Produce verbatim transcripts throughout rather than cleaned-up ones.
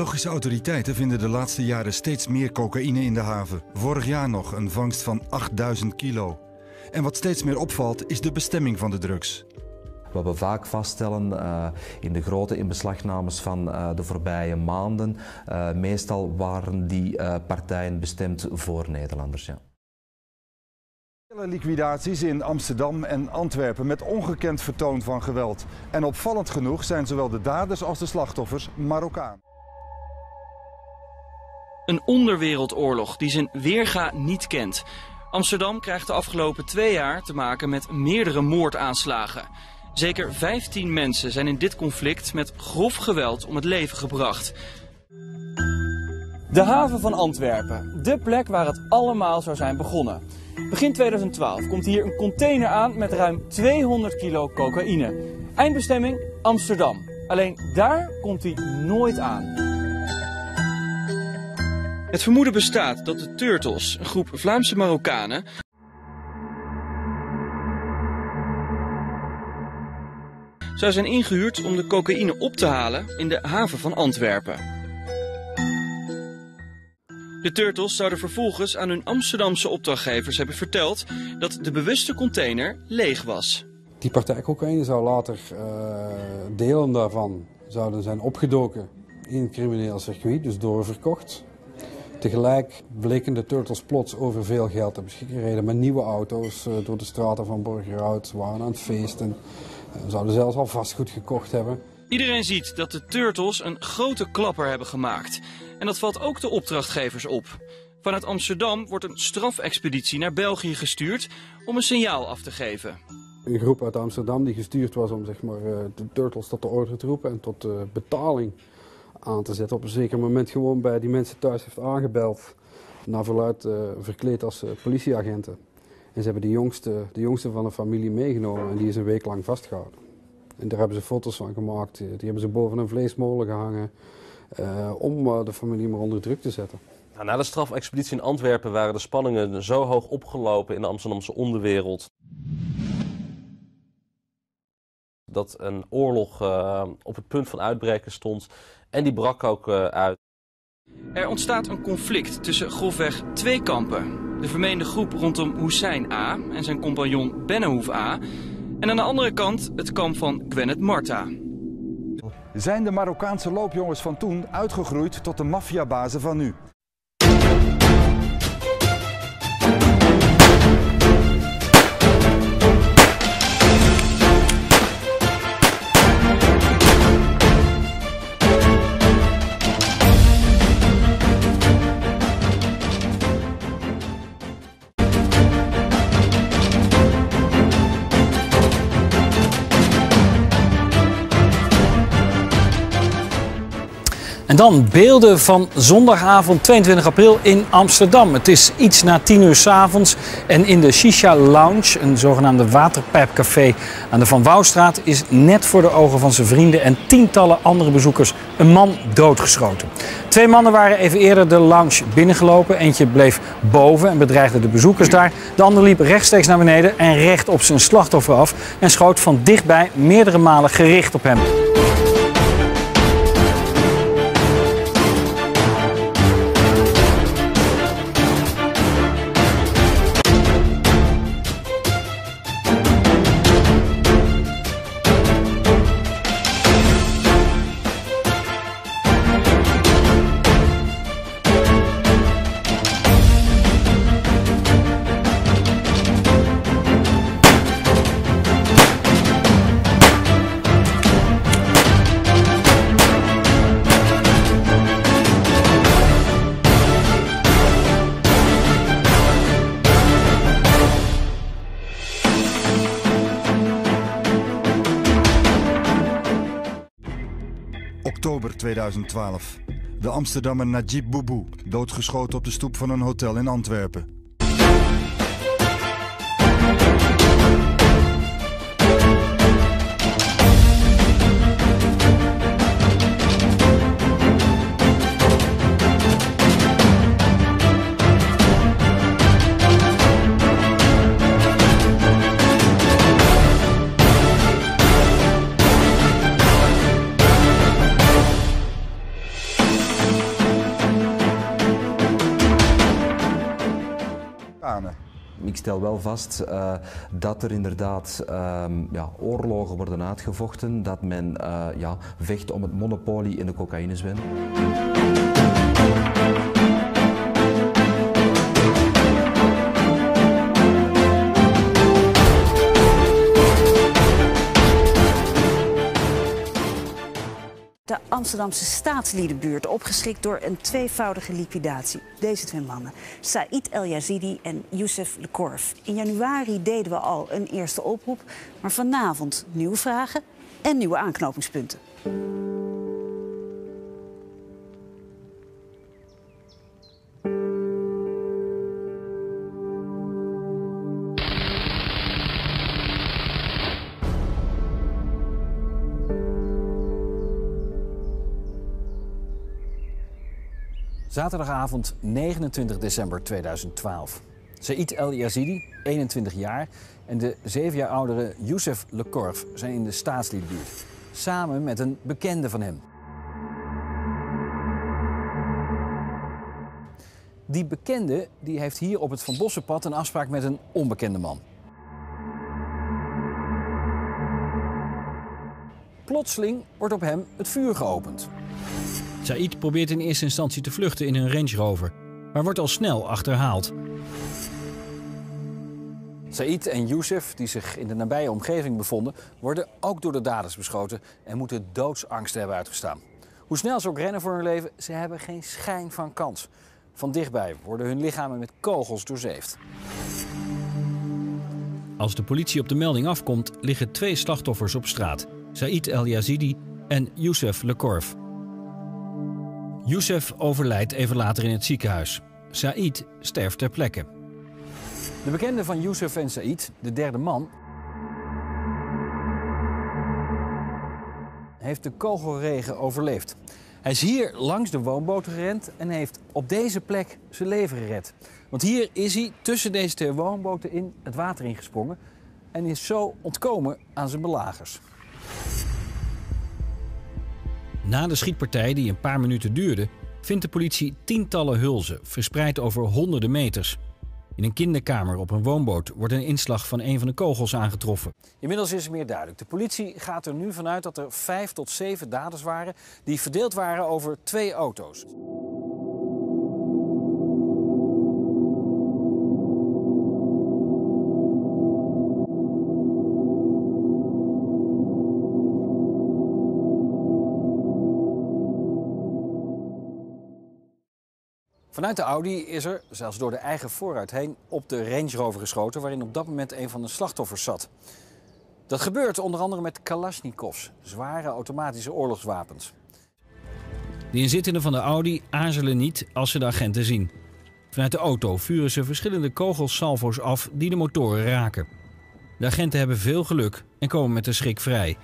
Belgische autoriteiten vinden de laatste jaren steeds meer cocaïne in de haven. Vorig jaar nog een vangst van achtduizend kilo. En wat steeds meer opvalt is de bestemming van de drugs. Wat we vaak vaststellen uh, in de grote inbeslagnames van uh, de voorbije maanden, uh, meestal waren die uh, partijen bestemd voor Nederlanders. Ja. Liquidaties in Amsterdam en Antwerpen met ongekend vertoon van geweld. En opvallend genoeg zijn zowel de daders als de slachtoffers Marokkaan. Een onderwereldoorlog die zijn weerga niet kent. Amsterdam krijgt de afgelopen twee jaar te maken met meerdere moordaanslagen. Zeker vijftien mensen zijn in dit conflict met grof geweld om het leven gebracht. De haven van Antwerpen, de plek waar het allemaal zou zijn begonnen. Begin tweeduizend twaalf komt hier een container aan met ruim tweehonderd kilo cocaïne. Eindbestemming Amsterdam. Alleen daar komt hij nooit aan. Het vermoeden bestaat dat de Turtles, een groep Vlaamse Marokkanen, zou zijn ingehuurd om de cocaïne op te halen in de haven van Antwerpen. De Turtles zouden vervolgens aan hun Amsterdamse opdrachtgevers hebben verteld dat de bewuste container leeg was. Die partij cocaïne zou later uh, delen daarvan zouden zijn opgedoken in het crimineel circuit, dus doorverkocht. Tegelijk bleken de Turtles plots over veel geld te beschikken, reden met nieuwe auto's uh, door de straten van Borgerhout, waren aan het feesten, uh, zouden zelfs al vastgoed gekocht hebben. Iedereen ziet dat de Turtles een grote klapper hebben gemaakt. En dat valt ook de opdrachtgevers op. Vanuit Amsterdam wordt een strafexpeditie naar België gestuurd om een signaal af te geven. Een groep uit Amsterdam die gestuurd was om zeg maar, de Turtles tot de orde te roepen en tot de betaling aan te zetten. Op een zeker moment gewoon bij die mensen thuis heeft aangebeld. Naar verluidt uh, verkleed als uh, politieagenten. En ze hebben de jongste, de jongste van de familie meegenomen en die is een week lang vastgehouden. En daar hebben ze foto's van gemaakt, die hebben ze boven een vleesmolen gehangen. Uh, om uh, de familie maar onder druk te zetten. Nou, na de strafexpeditie in Antwerpen waren de spanningen zo hoog opgelopen in de Amsterdamse onderwereld dat een oorlog uh, op het punt van uitbreken stond en die brak ook uh, uit. Er ontstaat een conflict tussen grofweg twee kampen. De vermeende groep rondom Hussein A. en zijn compagnon Bennehoef A. En aan de andere kant het kamp van Gwenet Marta. Zijn de Marokkaanse loopjongens van toen uitgegroeid tot de maffiabazen van nu? En dan beelden van zondagavond tweeëntwintig april in Amsterdam. Het is iets na tien uur 's avonds en in de Shisha Lounge, een zogenaamde waterpijpcafé aan de Van Wouwstraat, is net voor de ogen van zijn vrienden en tientallen andere bezoekers een man doodgeschoten. Twee mannen waren even eerder de lounge binnengelopen. Eentje bleef boven en bedreigde de bezoekers daar. De ander liep rechtstreeks naar beneden en recht op zijn slachtoffer af en schoot van dichtbij meerdere malen gericht op hem. oktober tweeduizend twaalf. De Amsterdammer Najib Boubou, doodgeschoten op de stoep van een hotel in Antwerpen. Europeanen. Ik stel wel vast uh, dat er inderdaad uh, ja, oorlogen worden uitgevochten, dat men uh, ja, vecht om het monopolie in de cocaïnezwendel. De Amsterdamse staatsliedenbuurt, opgeschrikt door een tweevoudige liquidatie. Deze twee mannen, Saïd El Yazidi en Youssef Le Korf. In januari deden we al een eerste oproep, maar vanavond nieuwe vragen en nieuwe aanknopingspunten. Zaterdagavond negenentwintig december tweeduizend twaalf. Saïd El Yazidi, eenentwintig jaar, en de zeven jaar oudere Youssef Le Korf zijn in de staatsliedenbuurt. Samen met een bekende van hem. Die bekende die heeft hier op het Van Bossenpad een afspraak met een onbekende man. Plotseling wordt op hem het vuur geopend. Saïd probeert in eerste instantie te vluchten in een Range Rover, maar wordt al snel achterhaald. Saïd en Youssef, die zich in de nabije omgeving bevonden, worden ook door de daders beschoten en moeten doodsangst hebben uitgestaan. Hoe snel ze ook rennen voor hun leven, ze hebben geen schijn van kans. Van dichtbij worden hun lichamen met kogels doorzeefd. Als de politie op de melding afkomt, liggen twee slachtoffers op straat. Saïd El Yazidi en Youssef Le Korf. Youssef overlijdt even later in het ziekenhuis. Saïd sterft ter plekke. De bekende van Youssef en Saïd, de derde man, heeft de kogelregen overleefd. Hij is hier langs de woonboot gerend en heeft op deze plek zijn leven gered. Want hier is hij tussen deze twee woonboten in het water ingesprongen en is zo ontkomen aan zijn belagers. Na de schietpartij, die een paar minuten duurde, vindt de politie tientallen hulzen, verspreid over honderden meters. In een kinderkamer op een woonboot wordt een inslag van een van de kogels aangetroffen. Inmiddels is het meer duidelijk. De politie gaat er nu vanuit dat er vijf tot zeven daders waren die verdeeld waren over twee auto's. Vanuit de Audi is er, zelfs door de eigen voorruit heen, op de Range Rover geschoten, waarin op dat moment een van de slachtoffers zat. Dat gebeurt onder andere met Kalashnikovs, zware automatische oorlogswapens. De inzittenden van de Audi aarzelen niet als ze de agenten zien. Vanuit de auto vuren ze verschillende kogelsalvo's af die de motoren raken. De agenten hebben veel geluk en komen met de schrik vrij.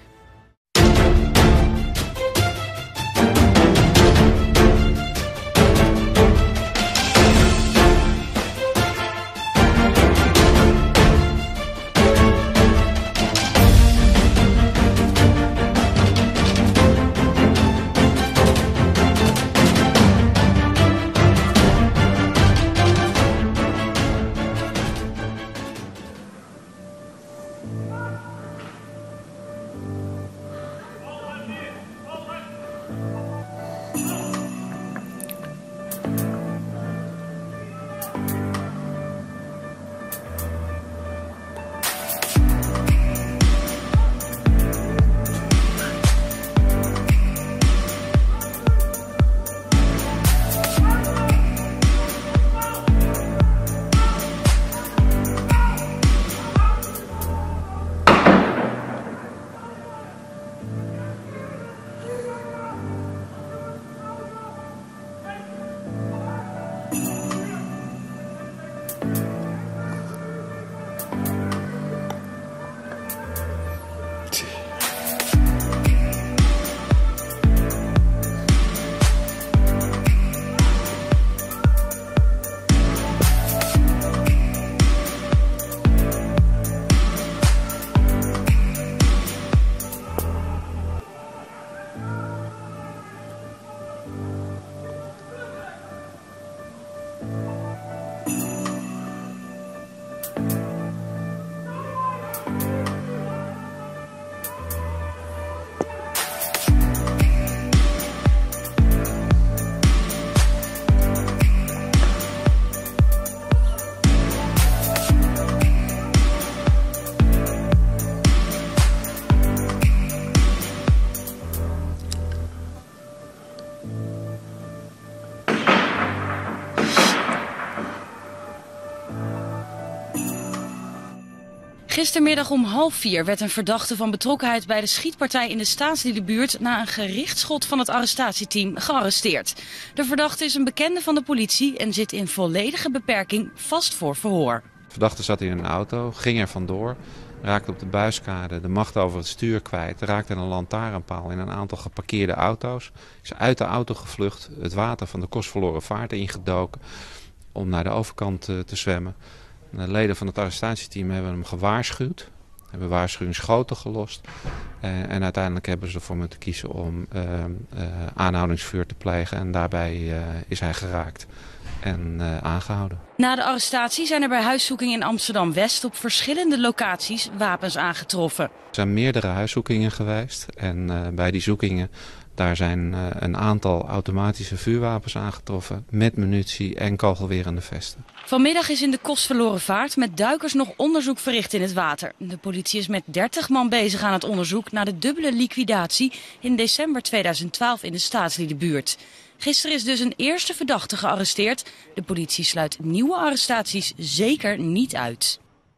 Gistermiddag om half vier werd een verdachte van betrokkenheid bij de schietpartij in de Staatsliedenbuurt na een gerichtschot van het arrestatieteam gearresteerd. De verdachte is een bekende van de politie en zit in volledige beperking vast voor verhoor. De verdachte zat in een auto, ging er vandoor, raakte op de buiskade de macht over het stuur kwijt, raakte een lantaarnpaal in een aantal geparkeerde auto's, is uit de auto gevlucht, het water van de Kostverloren Vaart ingedoken om naar de overkant te, te zwemmen. De leden van het arrestatieteam hebben hem gewaarschuwd, hebben waarschuwingsschoten gelost en, en uiteindelijk hebben ze ervoor moeten kiezen om uh, uh, aanhoudingsvuur te plegen en daarbij uh, is hij geraakt en uh, aangehouden. Na de arrestatie zijn er bij huiszoekingen in Amsterdam-West op verschillende locaties wapens aangetroffen. Er zijn meerdere huiszoekingen geweest en uh, bij die zoekingen daar zijn uh, een aantal automatische vuurwapens aangetroffen met munitie en kogelwerende vesten. Vanmiddag is in de Kostverloren Vaart met duikers nog onderzoek verricht in het water. De politie is met dertig man bezig aan het onderzoek naar de dubbele liquidatie in december tweeduizend twaalf in de Staatsliedenbuurt. Gisteren is dus een eerste verdachte gearresteerd. De politie sluit nieuwe arrestaties zeker niet uit.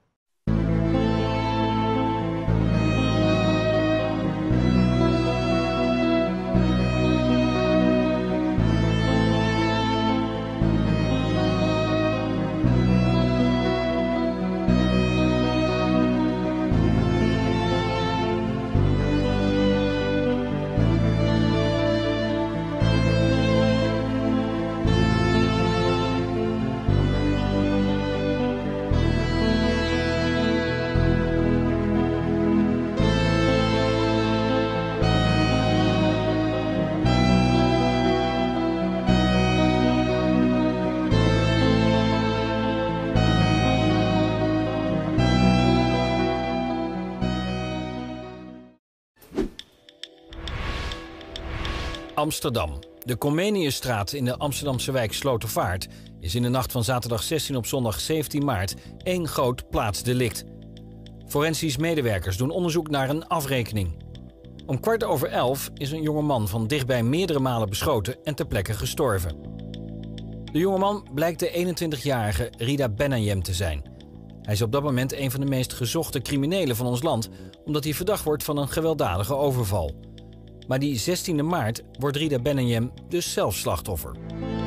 Amsterdam. De Comeniusstraat in de Amsterdamse wijk Slotervaart is in de nacht van zaterdag zestien op zondag zeventien maart één groot plaatsdelict. Forensisch medewerkers doen onderzoek naar een afrekening. Om kwart over elf is een jongeman van dichtbij meerdere malen beschoten en ter plekke gestorven. De jongeman blijkt de eenentwintigjarige Rida Benayem te zijn. Hij is op dat moment een van de meest gezochte criminelen van ons land, omdat hij verdacht wordt van een gewelddadige overval. Maar die zestiende maart wordt Rida Benayem dus zelf slachtoffer.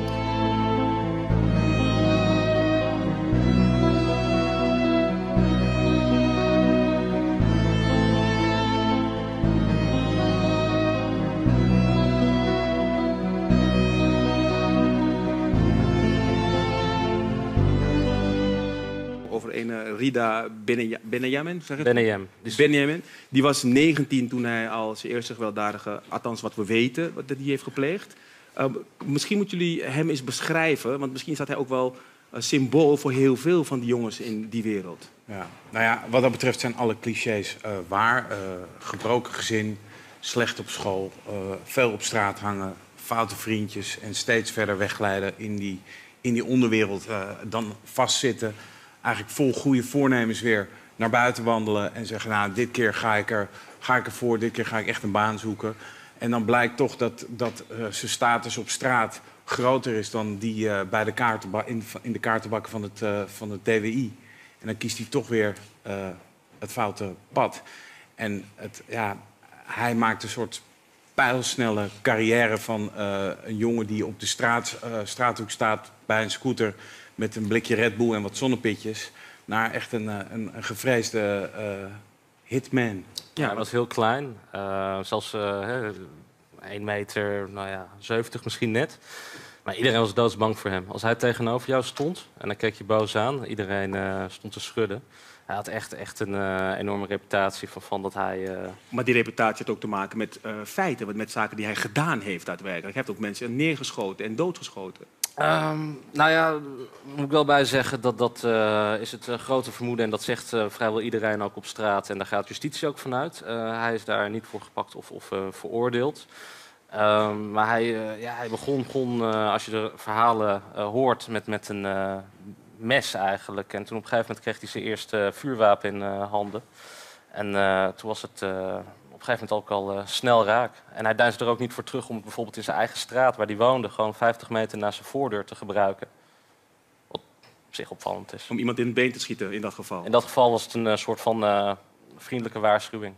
Over een Rida Benayem, zeg het? Benayem. Dus Benayem. Die was negentien toen hij al zijn eerste gewelddadige, althans wat we weten, wat hij heeft gepleegd. Uh, misschien moeten jullie hem eens beschrijven, want misschien staat hij ook wel een symbool voor heel veel van die jongens in die wereld. Ja, nou ja, wat dat betreft zijn alle clichés uh, waar. Uh, gebroken gezin, slecht op school, uh, veel op straat hangen, foute vriendjes en steeds verder wegglijden in die, in die onderwereld. Uh, dan vastzitten. Eigenlijk vol goede voornemens weer naar buiten wandelen en zeggen, nou, dit keer ga ik, er, ga ik ervoor, dit keer ga ik echt een baan zoeken. En dan blijkt toch dat, dat uh, zijn status op straat groter is dan die uh, bij de kaartenba in, in de kaartenbakken van het, uh, van het D W I. En dan kiest hij toch weer uh, het foute pad. En het, ja, hij maakt een soort pijlsnelle carrière van uh, een jongen die op de straat, uh, straathoek staat bij een scooter met een blikje Red Bull en wat zonnepitjes, naar echt een, een, een gevreesde uh, hitman. Ja, hij was heel klein. Uh, zelfs uh, één meter, nou ja, zeventig misschien net. Maar iedereen was doodsbang voor hem. Als hij tegenover jou stond en dan keek je boos aan, iedereen uh, stond te schudden. Hij had echt, echt een uh, enorme reputatie van, van dat hij... Uh... Maar die reputatie had ook te maken met uh, feiten, met zaken die hij gedaan heeft daadwerkelijk. Hij heeft ook mensen neergeschoten en doodgeschoten. Um, nou ja, moet ik wel bij zeggen dat dat uh, is het uh, grote vermoeden en dat zegt uh, vrijwel iedereen ook op straat en daar gaat justitie ook vanuit. Uh, hij is daar niet voor gepakt of, of uh, veroordeeld. Um, maar hij, uh, ja, hij begon, begon uh, als je de verhalen uh, hoort, met, met een uh, mes eigenlijk. En toen op een gegeven moment kreeg hij zijn eerste vuurwapen in uh, handen. En uh, toen was het... Uh, op een gegeven moment ook al uh, snel raak. En hij deinsde er ook niet voor terug om het bijvoorbeeld in zijn eigen straat, waar hij woonde, gewoon vijftig meter naar zijn voordeur te gebruiken. Wat op zich opvallend is. Om iemand in het been te schieten in dat geval? In dat geval was het een uh, soort van uh, vriendelijke waarschuwing.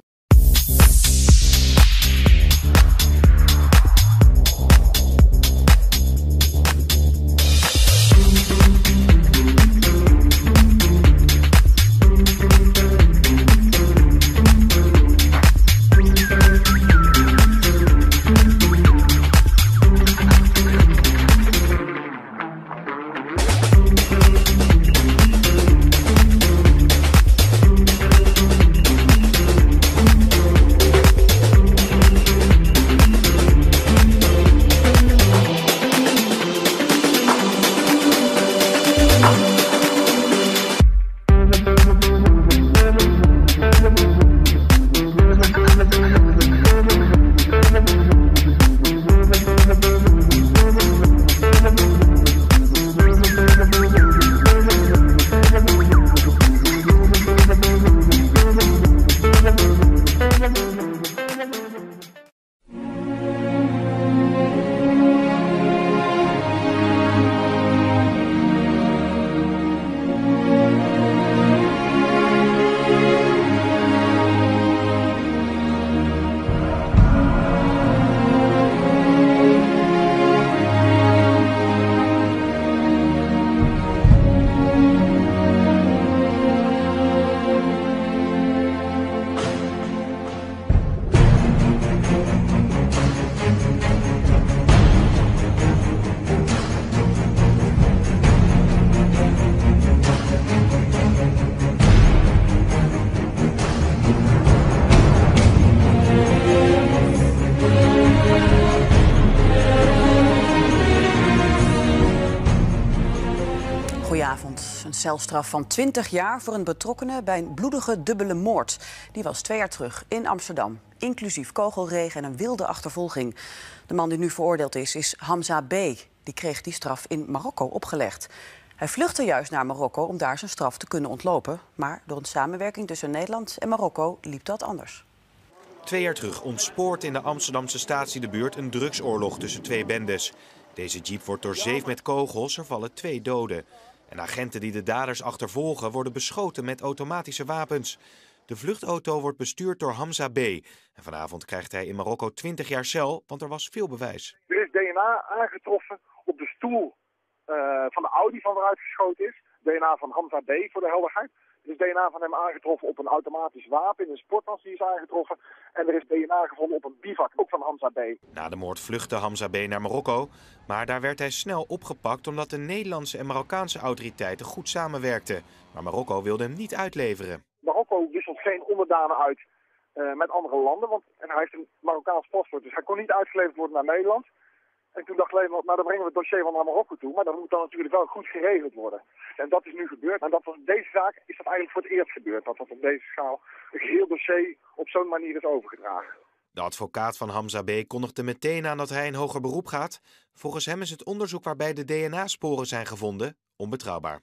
Goedenavond. Een celstraf van twintig jaar voor een betrokkene bij een bloedige dubbele moord. Die was twee jaar terug in Amsterdam. Inclusief kogelregen en een wilde achtervolging. De man die nu veroordeeld is, is Hamza B. Die kreeg die straf in Marokko opgelegd. Hij vluchtte juist naar Marokko om daar zijn straf te kunnen ontlopen. Maar door een samenwerking tussen Nederland en Marokko liep dat anders. Twee jaar terug ontspoort in de Amsterdamse Staatsiedenbuurt een drugsoorlog tussen twee bendes. Deze jeep wordt doorzeefd met kogels, er vallen twee doden. En agenten die de daders achtervolgen worden beschoten met automatische wapens. De vluchtauto wordt bestuurd door Hamza B. En vanavond krijgt hij in Marokko twintig jaar cel, want er was veel bewijs. Er is D N A aangetroffen op de stoel uh, van de Audi van waaruit geschoten is. D N A van Hamza B voor de helderheid. Er is D N A van hem aangetroffen op een automatisch wapen in een sporttas die is aangetroffen. En er is D N A gevonden op een bivak, ook van Hamza B. Na de moord vluchtte Hamza B naar Marokko. Maar daar werd hij snel opgepakt omdat de Nederlandse en Marokkaanse autoriteiten goed samenwerkten. Maar Marokko wilde hem niet uitleveren. Marokko wisselt geen onderdanen uit uh, met andere landen, want en hij heeft een Marokkaans paspoort. Dus hij kon niet uitgeleverd worden naar Nederland. En toen dacht Nederland, nou dan brengen we het dossier van naar Marokko toe. Maar dat moet dan natuurlijk wel goed geregeld worden. En dat is nu gebeurd. En dat was, deze zaak is dat eigenlijk voor het eerst gebeurd. Dat dat op deze schaal een geheel dossier op zo'n manier is overgedragen. De advocaat van Hamza B. kondigde meteen aan dat hij in hoger beroep gaat. Volgens hem is het onderzoek waarbij de D N A-sporen zijn gevonden onbetrouwbaar.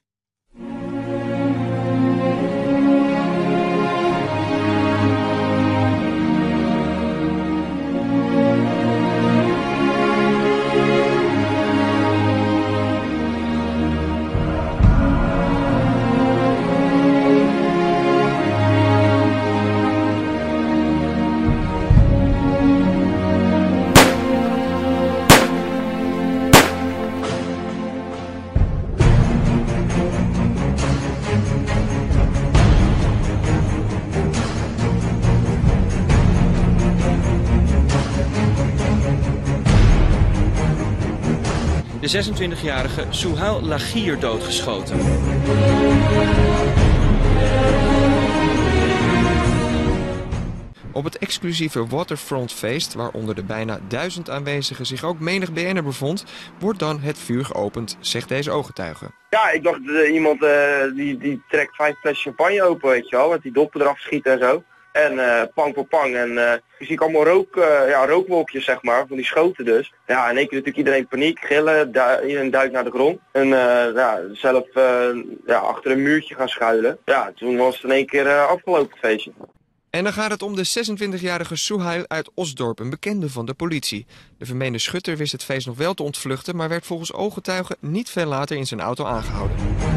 De zesentwintigjarige Souhail Lagier doodgeschoten. Op het exclusieve Waterfront feest, waar onder de bijna duizend aanwezigen zich ook menig B N'er bevond, wordt dan het vuur geopend, zegt deze ooggetuige. Ja, ik dacht uh, iemand uh, die, die trekt vijf flessen champagne open, weet je wel, met die doppen eraf schieten en zo. En uh, pang voor pang. En uh, je ziet allemaal rook, uh, ja, rookwolkjes, zeg maar, van die schoten dus. Ja, in één keer natuurlijk iedereen paniek, gillen, du iedereen duikt naar de grond. En uh, ja, zelf uh, ja, achter een muurtje gaan schuilen. Ja, toen was het in één keer uh, afgelopen het feestje. En dan gaat het om de zesentwintigjarige Suhail uit Osdorp, een bekende van de politie. De vermeende schutter wist het feest nog wel te ontvluchten, maar werd volgens ooggetuigen niet veel later in zijn auto aangehouden.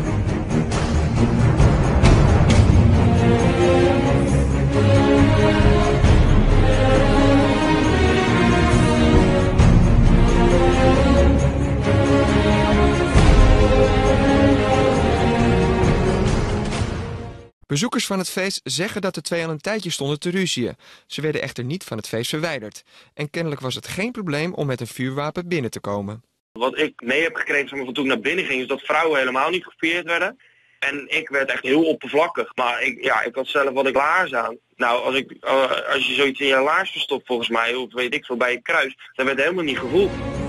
Bezoekers van het feest zeggen dat de twee al een tijdje stonden te ruzieën. Ze werden echter niet van het feest verwijderd. En kennelijk was het geen probleem om met een vuurwapen binnen te komen. Wat ik mee heb gekregen zeg maar, van toen ik naar binnen ging, is dat vrouwen helemaal niet gefouilleerd werden. En ik werd echt heel oppervlakkig. Maar ik, ja, ik had zelf wat ik laars aan. Nou, als, ik, uh, als je zoiets in je laars verstopt volgens mij, of weet ik veel, bij je kruis, dan werd helemaal niet gevoeld.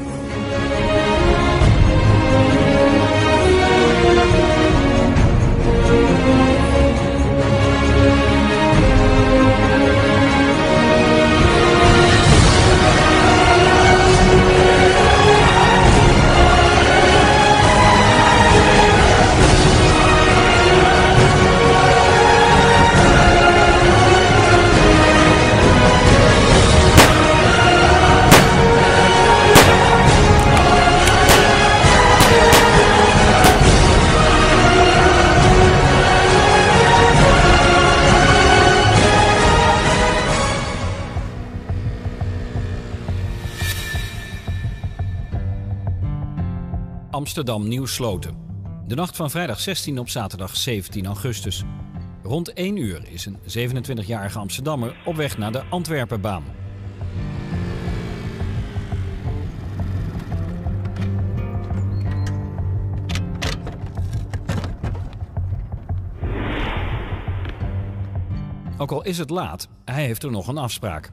Amsterdam Nieuw-Sloten. De nacht van vrijdag zestien op zaterdag zeventien augustus. Rond één uur is een zevenentwintigjarige Amsterdammer op weg naar de Antwerpenbaan. Ook al is het laat, hij heeft er nog een afspraak.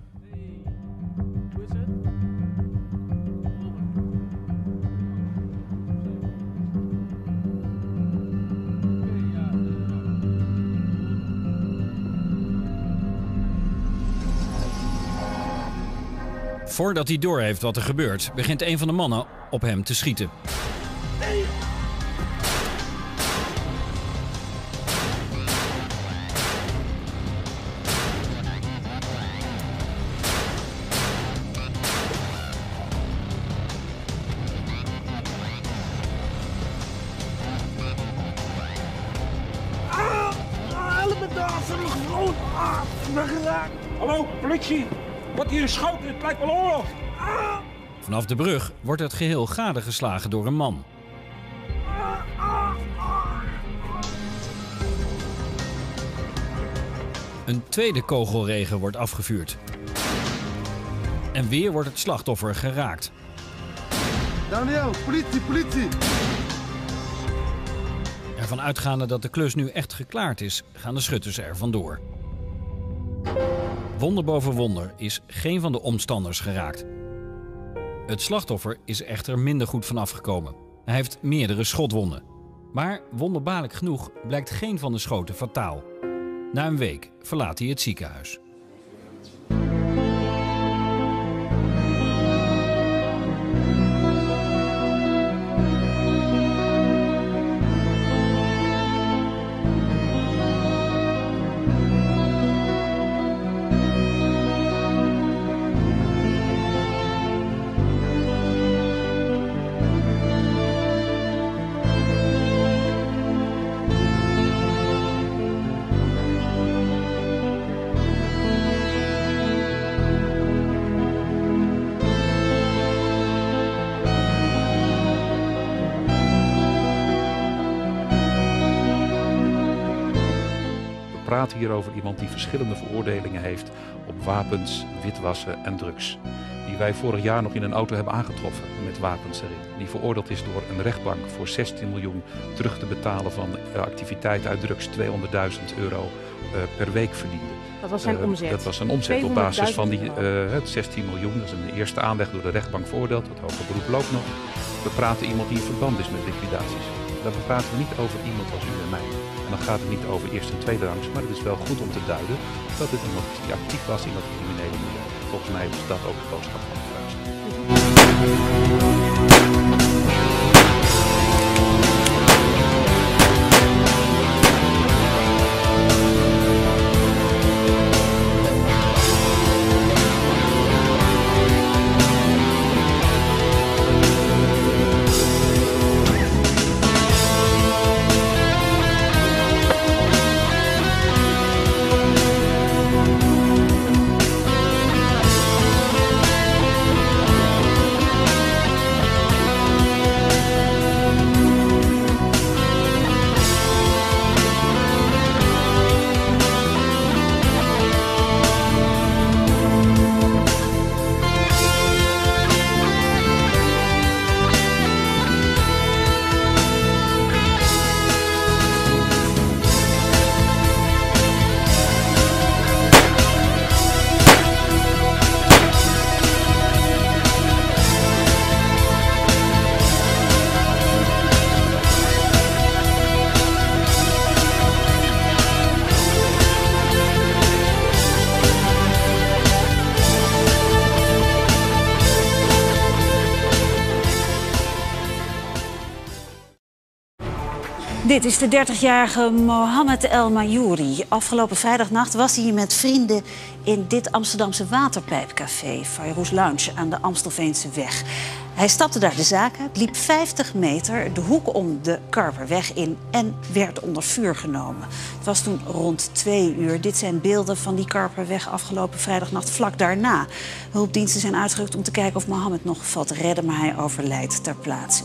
Voordat hij doorheeft wat er gebeurt, begint een van de mannen op hem te schieten. Hallo, politie! Wordt hier geschoten? Het lijkt wel oorlog! Vanaf de brug wordt het geheel gadegeslagen door een man. Een tweede kogelregen wordt afgevuurd. En weer wordt het slachtoffer geraakt. Daniel, politie, politie! Ervan uitgaande dat de klus nu echt geklaard is, gaan de schutters er vandoor. Wonder boven wonder is geen van de omstanders geraakt. Het slachtoffer is echter minder goed vanaf gekomen. Hij heeft meerdere schotwonden. Maar wonderbaarlijk genoeg blijkt geen van de schoten fataal. Na een week verlaat hij het ziekenhuis. We praten hier over iemand die verschillende veroordelingen heeft op wapens, witwassen en drugs. Die wij vorig jaar nog in een auto hebben aangetroffen met wapens erin. Die veroordeeld is door een rechtbank voor zestien miljoen terug te betalen van activiteiten uit drugs, tweehonderdduizend euro uh, per week verdiende. Dat was zijn uh, omzet? Dat was een omzet op basis van die uh, het zestien miljoen. Dat is een eerste aanleg door de rechtbank veroordeeld. Het hoger beroep loopt nog. We praten iemand die in verband is met liquidaties. Daar praten we niet over iemand als u en mij. En dan gaat het niet over eerste en tweede rangs, maar het is wel goed om te duiden dat het iemand is die actief was in dat criminele milieu. Volgens mij is dat ook de boodschap van de vuist. Dit is de dertigjarige Mohamed El Mayouri. Afgelopen vrijdagnacht was hij met vrienden in dit Amsterdamse waterpijpcafé, Fayrouz Lounge, aan de Amstelveense weg. Hij stapte daar de zaak uit, liep vijftig meter de hoek om de Karperweg in en werd onder vuur genomen. Het was toen rond twee uur. Dit zijn beelden van die Karperweg afgelopen vrijdagnacht vlak daarna. Hulpdiensten zijn uitgerukt om te kijken of Mohamed nog valt te redden, maar hij overlijdt ter plaatse.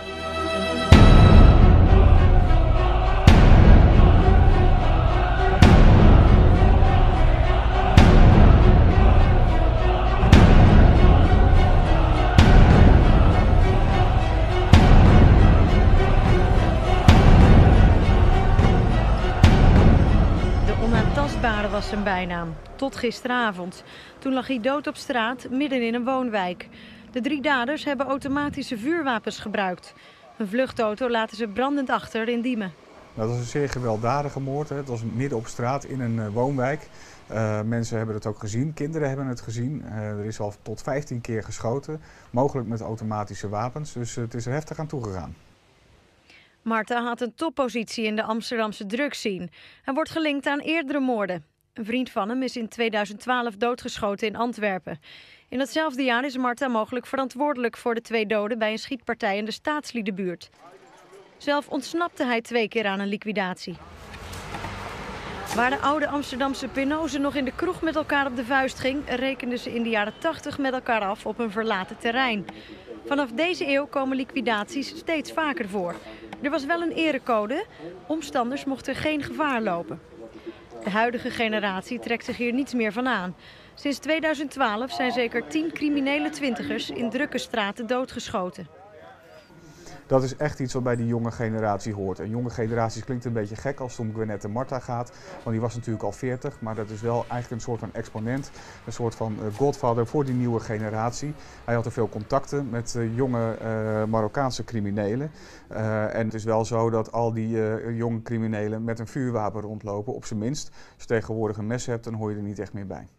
Was zijn bijnaam, tot gisteravond. Toen lag hij dood op straat, midden in een woonwijk. De drie daders hebben automatische vuurwapens gebruikt. Een vluchtauto laten ze brandend achter in Diemen. Dat was een zeer gewelddadige moord. Hè. Het was midden op straat in een uh, woonwijk. Uh, mensen hebben het ook gezien, kinderen hebben het gezien. Uh, er is al tot vijftien keer geschoten, mogelijk met automatische wapens. Dus uh, het is er heftig aan toegegaan. Marta had een toppositie in de Amsterdamse drugsscene. Hij wordt gelinkt aan eerdere moorden. Een vriend van hem is in tweeduizend twaalf doodgeschoten in Antwerpen. In datzelfde jaar is Marta mogelijk verantwoordelijk voor de twee doden bij een schietpartij in de Staatsliedenbuurt. Zelf ontsnapte hij twee keer aan een liquidatie. Waar de oude Amsterdamse penozen nog in de kroeg met elkaar op de vuist ging, rekenden ze in de jaren tachtig met elkaar af op een verlaten terrein. Vanaf deze eeuw komen liquidaties steeds vaker voor. Er was wel een erecode, omstanders mochten geen gevaar lopen. De huidige generatie trekt zich hier niets meer van aan. Sinds tweeduizend twaalf zijn zeker tien criminele twintigers in drukke straten doodgeschoten. Dat is echt iets wat bij die jonge generatie hoort. En jonge generaties klinkt een beetje gek als het om Gwinnett en Marta gaat. Want die was natuurlijk al veertig, maar dat is wel eigenlijk een soort van exponent. Een soort van uh, godfather voor die nieuwe generatie. Hij had er veel contacten met uh, jonge uh, Marokkaanse criminelen. Uh, en het is wel zo dat al die uh, jonge criminelen met een vuurwapen rondlopen, op zijn minst. Als je tegenwoordig een mes hebt, dan hoor je er niet echt meer bij.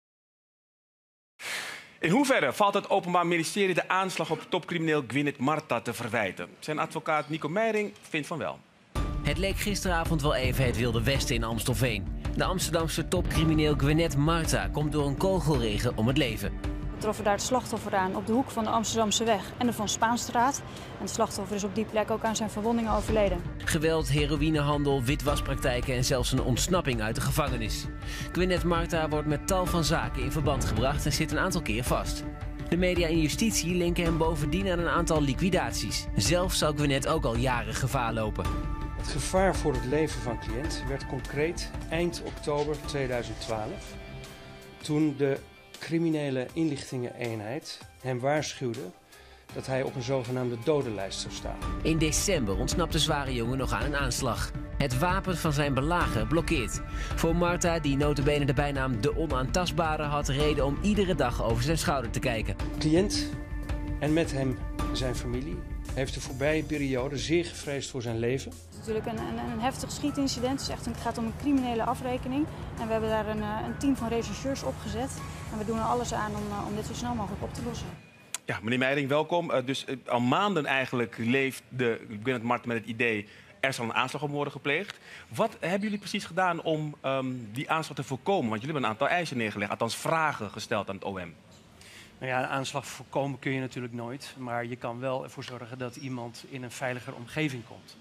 In hoeverre valt het Openbaar Ministerie de aanslag op topcrimineel Gwinnett Marta te verwijten? Zijn advocaat Nico Meijering vindt van wel. Het leek gisteravond wel even het Wilde Westen in Amstelveen. De Amsterdamse topcrimineel Gwinnett Marta komt door een kogelregen om het leven. We troffen daar het slachtoffer aan op de hoek van de Amsterdamse weg en de Van Spaanstraat. En het slachtoffer is op die plek ook aan zijn verwondingen overleden. Geweld, heroïnehandel, witwaspraktijken en zelfs een ontsnapping uit de gevangenis. Gwinnett Marta wordt met tal van zaken in verband gebracht en zit een aantal keer vast. De media en justitie linken hem bovendien aan een aantal liquidaties. Zelf zou Gwinnett ook al jaren gevaar lopen. Het gevaar voor het leven van cliënt werd concreet eind oktober tweeduizend twaalf. Toen de criminele inlichtingeneenheid hem waarschuwde dat hij op een zogenaamde dodenlijst zou staan. In december ontsnapt de zware jongen nog aan een aanslag. Het wapen van zijn belager blokkeert. Voor Marta, die nota bene de bijnaam de onaantastbare had, reden om iedere dag over zijn schouder te kijken. De cliënt en met hem zijn familie heeft de voorbije periode zeer gevreesd voor zijn leven. Het is natuurlijk een, een, een heftig schietincident. Het, is echt een, het gaat om een criminele afrekening. En we hebben daar een, een team van rechercheurs opgezet. En we doen er alles aan om, om dit zo snel mogelijk op te lossen. Ja, meneer Meijering, welkom. Uh, dus uh, al maanden eigenlijk leeft de Gwinnett Marta met het idee er zal een aanslag op worden gepleegd. Wat hebben jullie precies gedaan om um, die aanslag te voorkomen? Want jullie hebben een aantal eisen neergelegd, althans vragen gesteld aan het O M. Nou ja, een aanslag voorkomen kun je natuurlijk nooit. Maar je kan wel ervoor zorgen dat iemand in een veiliger omgeving komt.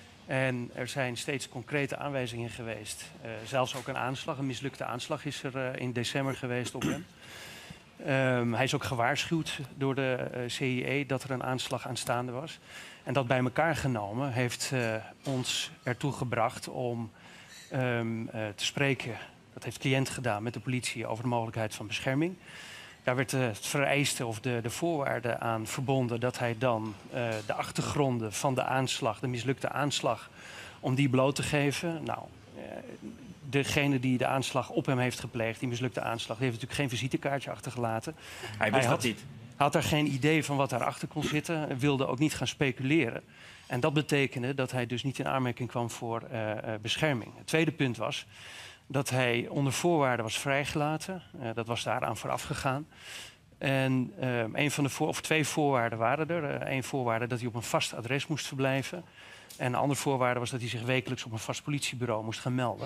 En er zijn steeds concrete aanwijzingen geweest. Uh, zelfs ook een aanslag, een mislukte aanslag is er uh, in december geweest op hem. Um, hij is ook gewaarschuwd door de uh, C I E dat er een aanslag aanstaande was. En dat bij elkaar genomen heeft uh, ons ertoe gebracht om um, uh, te spreken. Dat heeft de cliënt gedaan met de politie over de mogelijkheid van bescherming. Daar werd uh, het vereiste of de, de voorwaarden aan verbonden dat hij dan uh, de achtergronden van de aanslag, de mislukte aanslag, om die bloot te geven. Nou, uh, degene die de aanslag op hem heeft gepleegd, die mislukte aanslag, die heeft natuurlijk geen visitekaartje achtergelaten. Hij wist hij dat had, niet. had daar geen idee van wat daarachter kon zitten, wilde ook niet gaan speculeren. En dat betekende dat hij dus niet in aanmerking kwam voor uh, uh, bescherming. Het tweede punt was dat hij onder voorwaarden was vrijgelaten. Uh, dat was daaraan vooraf gegaan. En uh, een van de voor, of twee voorwaarden waren er. Eén uh, voorwaarde dat hij op een vast adres moest verblijven. En een andere voorwaarde was dat hij zich wekelijks op een vast politiebureau moest gaan melden.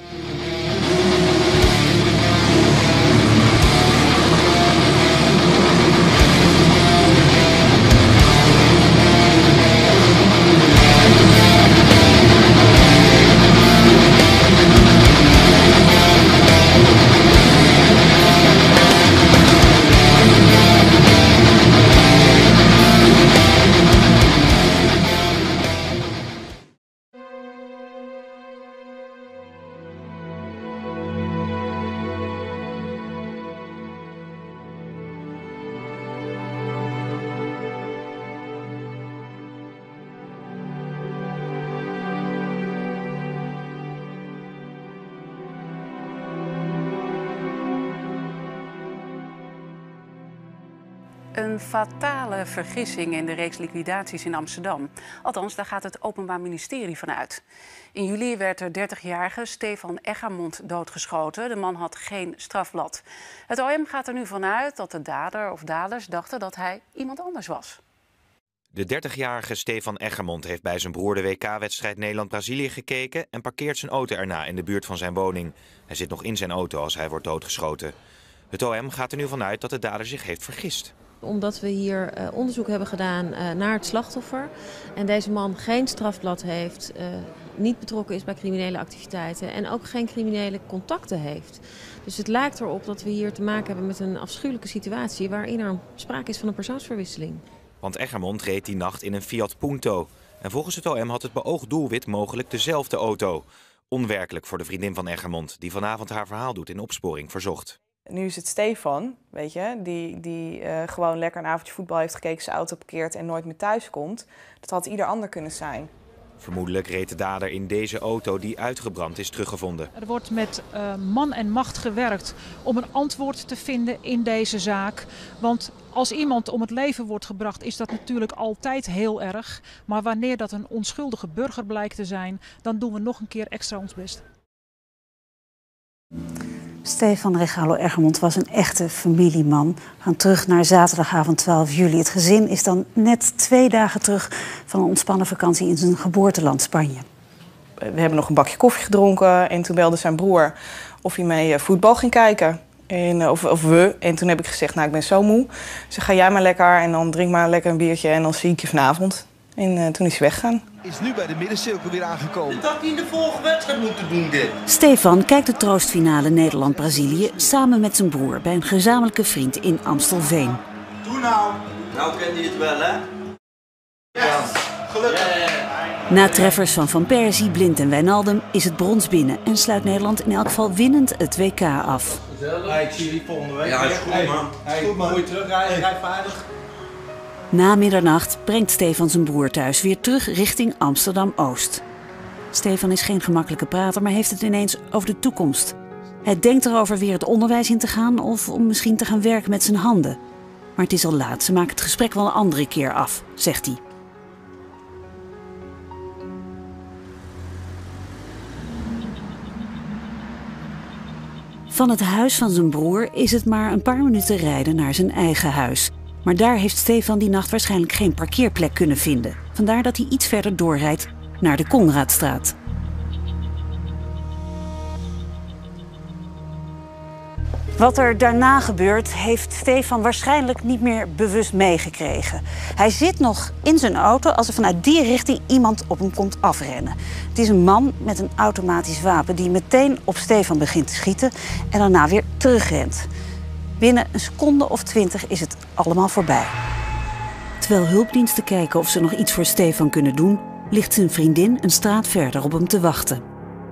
Een fatale vergissing in de reeks liquidaties in Amsterdam. Althans, daar gaat het Openbaar Ministerie van uit. In juli werd de dertigjarige Stefan Eggermond doodgeschoten. De man had geen strafblad. Het O M gaat er nu vanuit dat de dader of daders dachten dat hij iemand anders was. De dertigjarige Stefan Eggermond heeft bij zijn broer de W K-wedstrijd Nederland-Brazilië gekeken en parkeert zijn auto erna in de buurt van zijn woning. Hij zit nog in zijn auto als hij wordt doodgeschoten. Het O M gaat er nu vanuit dat de dader zich heeft vergist. Omdat we hier uh, onderzoek hebben gedaan uh, naar het slachtoffer en deze man geen strafblad heeft, uh, niet betrokken is bij criminele activiteiten en ook geen criminele contacten heeft. Dus het lijkt erop dat we hier te maken hebben met een afschuwelijke situatie waarin er sprake is van een persoonsverwisseling. Want Eggermond reed die nacht in een Fiat Punto. En volgens het O M had het beoogd doelwit mogelijk dezelfde auto. Onwerkelijk voor de vriendin van Eggermond, die vanavond haar verhaal doet in Opsporing Verzocht. Nu is het Stefan, weet je, die, die uh, gewoon lekker een avondje voetbal heeft gekeken, zijn auto parkeert en nooit meer thuis komt. Dat had ieder ander kunnen zijn. Vermoedelijk reed de dader in deze auto die uitgebrand is teruggevonden. Er wordt met uh, man en macht gewerkt om een antwoord te vinden in deze zaak. Want als iemand om het leven wordt gebracht is dat natuurlijk altijd heel erg. Maar wanneer dat een onschuldige burger blijkt te zijn, dan doen we nog een keer extra ons best. Stefan Regalo Eggermond was een echte familieman. We gaan terug naar zaterdagavond twaalf juli. Het gezin is dan net twee dagen terug van een ontspannen vakantie in zijn geboorteland Spanje. We hebben nog een bakje koffie gedronken en toen belde zijn broer of hij mee voetbal ging kijken. En, of, of we. En toen heb ik gezegd, nou ik ben zo moe. Dus ga jij maar lekker en dan drink maar lekker een biertje en dan zie ik je vanavond. En uh, toen is hij weggegaan. Is nu bij de middencirkel weer aangekomen. Dat had hij in de vorige wedstrijd moeten doen dit. Stefan kijkt de troostfinale Nederland-Brazilië samen met zijn broer bij een gezamenlijke vriend in Amstelveen. Doe nou. Nou kende je het wel, hè? Ja, gelukkig. Ja, ja, ja. Na treffers van Van Persie, Blind en Wijnaldum is het brons binnen en sluit Nederland in elk geval winnend het W K af. Ja, ik zie jullie volgende week. Ja, is goed, hey, man. Hey, goed, man. Moet je terugrijden, rij vaardig. Na middernacht brengt Stefan zijn broer thuis weer terug richting Amsterdam-Oost. Stefan is geen gemakkelijke prater, maar heeft het ineens over de toekomst. Hij denkt erover weer het onderwijs in te gaan of om misschien te gaan werken met zijn handen. Maar het is al laat, ze maken het gesprek wel een andere keer af, zegt hij. Van het huis van zijn broer is het maar een paar minuten rijden naar zijn eigen huis. Maar daar heeft Stefan die nacht waarschijnlijk geen parkeerplek kunnen vinden. Vandaar dat hij iets verder doorrijdt naar de Konraadstraat. Wat er daarna gebeurt, heeft Stefan waarschijnlijk niet meer bewust meegekregen. Hij zit nog in zijn auto als er vanuit die richting iemand op hem komt afrennen. Het is een man met een automatisch wapen die meteen op Stefan begint te schieten en daarna weer terugrent. Binnen een seconde of twintig is het allemaal voorbij. Terwijl hulpdiensten kijken of ze nog iets voor Stefan kunnen doen, ligt zijn vriendin een straat verder op hem te wachten.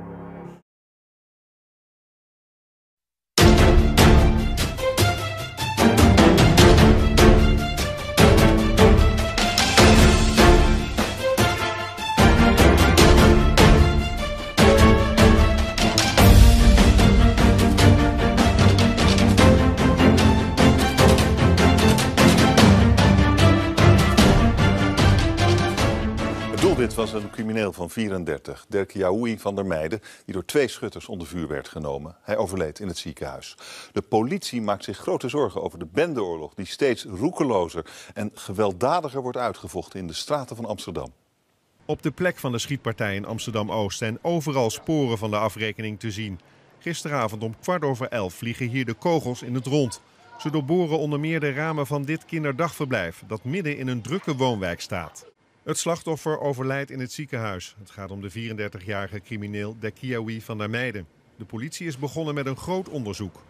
Dit was een crimineel van vierendertig, Dirk Jaoui van der Meijden, die door twee schutters onder vuur werd genomen. Hij overleed in het ziekenhuis. De politie maakt zich grote zorgen over de bendeoorlog die steeds roekelozer en gewelddadiger wordt uitgevochten in de straten van Amsterdam. Op de plek van de schietpartij in Amsterdam-Oost zijn overal sporen van de afrekening te zien. Gisteravond om kwart over elf vliegen hier de kogels in het rond. Ze doorboren onder meer de ramen van dit kinderdagverblijf dat midden in een drukke woonwijk staat. Het slachtoffer overlijdt in het ziekenhuis. Het gaat om de vierendertigjarige crimineel Dekiaoui van der Meijden. De politie is begonnen met een groot onderzoek.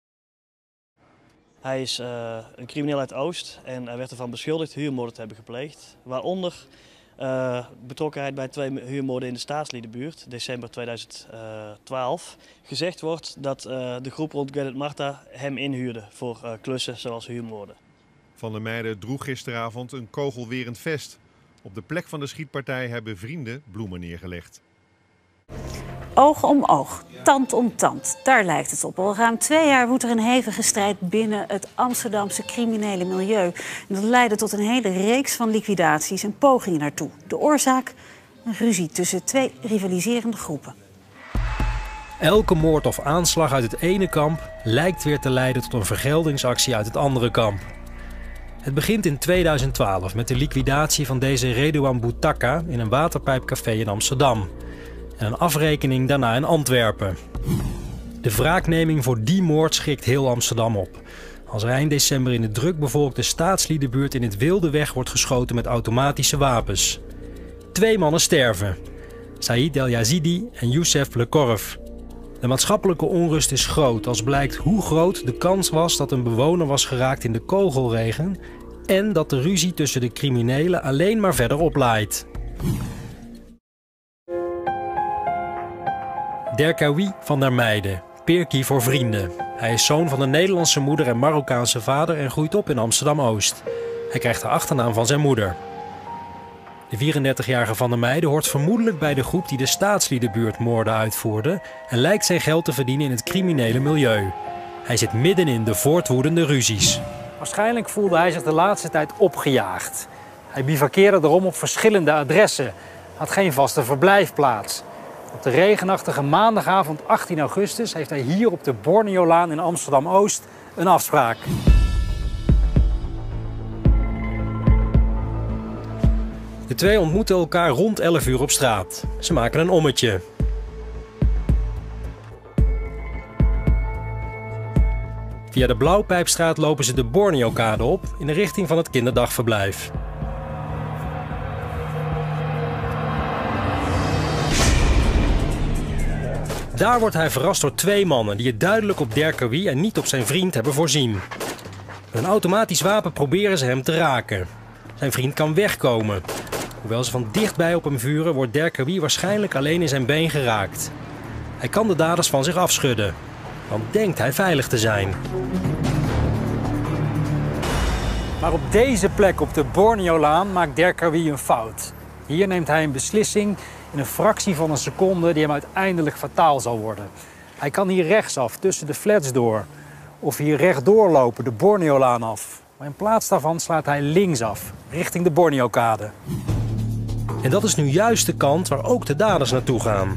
Hij is uh, een crimineel uit Oost en hij werd ervan beschuldigd huurmoorden te hebben gepleegd. Waaronder uh, betrokkenheid bij twee huurmoorden in de Staatsliedenbuurt, december tweeduizend twaalf. Gezegd wordt dat uh, de groep rond Gwyneth Marta hem inhuurde voor uh, klussen zoals huurmoorden. Van der Meijden droeg gisteravond een kogelwerend vest. Op de plek van de schietpartij hebben vrienden bloemen neergelegd. Oog om oog, tand om tand, daar lijkt het op. Al ruim twee jaar woedt er een hevige strijd binnen het Amsterdamse criminele milieu. En dat leidde tot een hele reeks van liquidaties en pogingen naartoe. De oorzaak? Een ruzie tussen twee rivaliserende groepen. Elke moord of aanslag uit het ene kamp lijkt weer te leiden tot een vergeldingsactie uit het andere kamp. Het begint in tweeduizend twaalf met de liquidatie van deze Redouan Boutaka in een waterpijpcafé in Amsterdam. En een afrekening daarna in Antwerpen. De wraakneming voor die moord schrikt heel Amsterdam op. Als er eind december in de drukbevolkte Staatsliedenbuurt in het wilde weg wordt geschoten met automatische wapens. Twee mannen sterven. Saïd El Yazidi en Youssef Le Korf. De maatschappelijke onrust is groot als blijkt hoe groot de kans was dat een bewoner was geraakt in de kogelregen en dat de ruzie tussen de criminelen alleen maar verder oplaait. Derkaoui van der Meijden, Pirki voor vrienden. Hij is zoon van een Nederlandse moeder en Marokkaanse vader en groeit op in Amsterdam-Oost. Hij krijgt de achternaam van zijn moeder. De vierendertigjarige Van der Meijden hoort vermoedelijk bij de groep die de Staatsliedenbuurtmoorden uitvoerde en lijkt zijn geld te verdienen in het criminele milieu. Hij zit midden in de voortwoedende ruzies. Waarschijnlijk voelde hij zich de laatste tijd opgejaagd. Hij bivakkeerde daarom op verschillende adressen, had geen vaste verblijfplaats. Op de regenachtige maandagavond achttien augustus heeft hij hier op de Borneolaan in Amsterdam-Oost een afspraak. De twee ontmoeten elkaar rond elf uur op straat. Ze maken een ommetje. Via de Blauwpijpstraat lopen ze de Borneokade op in de richting van het kinderdagverblijf. Daar wordt hij verrast door twee mannen die het duidelijk op Derkaoui en niet op zijn vriend hebben voorzien. Met een automatisch wapen proberen ze hem te raken. Zijn vriend kan wegkomen. Hoewel ze van dichtbij op hem vuren, wordt Derkaoui waarschijnlijk alleen in zijn been geraakt. Hij kan de daders van zich afschudden. Dan denkt hij veilig te zijn. Maar op deze plek op de Borneolaan maakt Derkaoui een fout. Hier neemt hij een beslissing in een fractie van een seconde die hem uiteindelijk fataal zal worden. Hij kan hier rechtsaf tussen de flats door. Of hier rechtdoor lopen de Borneolaan af. Maar in plaats daarvan slaat hij linksaf, richting de Borneokade. En dat is nu juist de kant waar ook de daders naartoe gaan.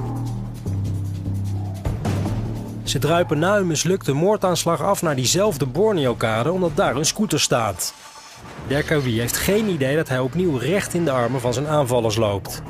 Ze druipen na een mislukte moordaanslag af naar diezelfde Borneokade omdat daar een scooter staat. Derkaoui heeft geen idee dat hij opnieuw recht in de armen van zijn aanvallers loopt.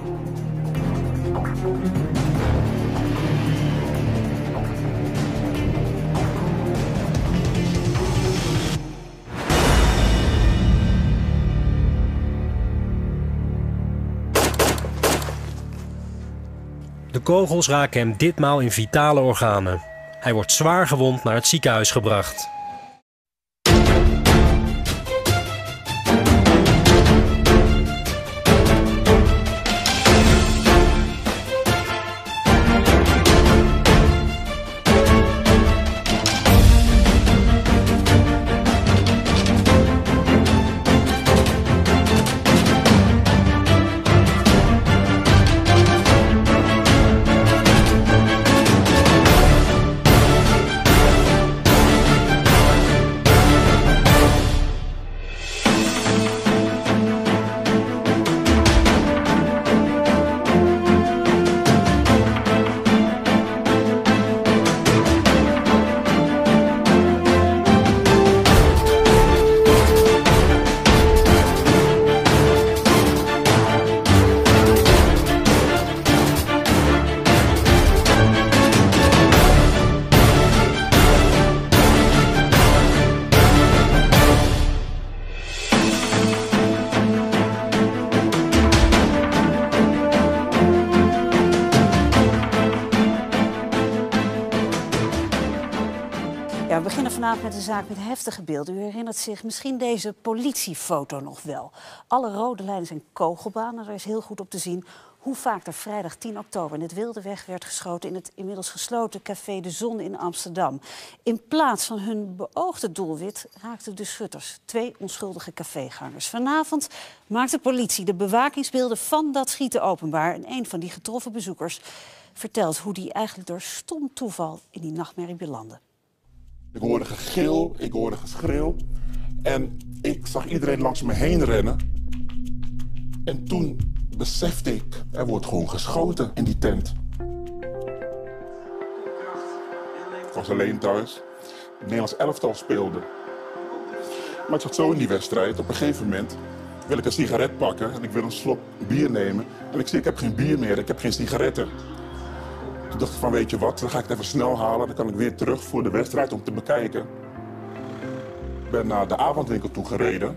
De kogels raken hem ditmaal in vitale organen. Hij wordt zwaar gewond naar het ziekenhuis gebracht. we beginnen vanavond met een zaak met heftige beelden. U herinnert zich misschien deze politiefoto nog wel. Alle rode lijnen zijn kogelbanen. Er is heel goed op te zien hoe vaak er vrijdag tien oktober in het Wildeweg werd geschoten in het inmiddels gesloten Café de Zon in Amsterdam. In plaats van hun beoogde doelwit raakten de schutters twee onschuldige cafégangers. Vanavond maakt de politie de bewakingsbeelden van dat schieten openbaar. En een van die getroffen bezoekers vertelt hoe die eigenlijk door stom toeval in die nachtmerrie belandde. Ik hoorde gegil, ik hoorde geschreeuw en ik zag iedereen langs me heen rennen. En toen besefte ik, er wordt gewoon geschoten in die tent. Ik was alleen thuis. Het Nederlands elftal speelde. Maar ik zat zo in die wedstrijd. Op een gegeven moment wil ik een sigaret pakken en ik wil een slok bier nemen. En ik zie, ik heb geen bier meer, ik heb geen sigaretten. Toen dacht ik van, weet je wat, dan ga ik het even snel halen. Dan kan ik weer terug voor de wedstrijd om te bekijken. Ik ben naar de avondwinkel toe gereden.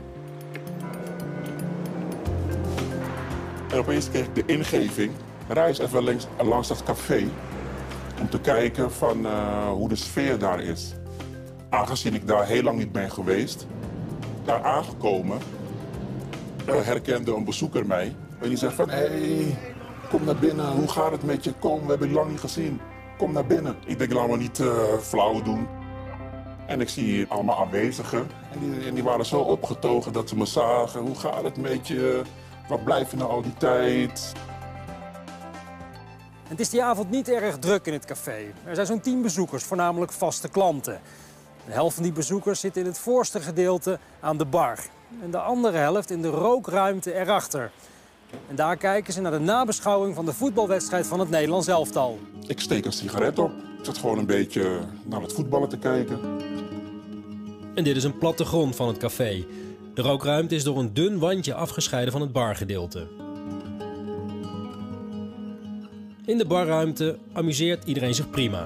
En opeens kreeg ik de ingeving, rij eens even langs, langs dat café om te kijken van, uh, hoe de sfeer daar is. Aangezien ik daar heel lang niet ben geweest, daar aangekomen, uh, herkende een bezoeker mij. En die zegt van, hé, hey, kom naar binnen, hoe gaat het met je? Kom, we hebben je lang niet gezien. Kom naar binnen. Ik denk, laat me niet uh, flauw doen. En ik zie allemaal aanwezigen en die, en die waren zo opgetogen dat ze me zagen. Hoe gaat het met je? Wat blijf je nou al die tijd? Het is die avond niet erg druk in het café. Er zijn zo'n tien bezoekers, voornamelijk vaste klanten. De helft van die bezoekers zit in het voorste gedeelte aan de bar. En de andere helft in de rookruimte erachter. En daar kijken ze naar de nabeschouwing van de voetbalwedstrijd van het Nederlands elftal. Ik steek een sigaret op. Ik zit gewoon een beetje naar het voetballen te kijken. En dit is een plattegrond van het café. De rookruimte is door een dun wandje afgescheiden van het bargedeelte. In de barruimte amuseert iedereen zich prima.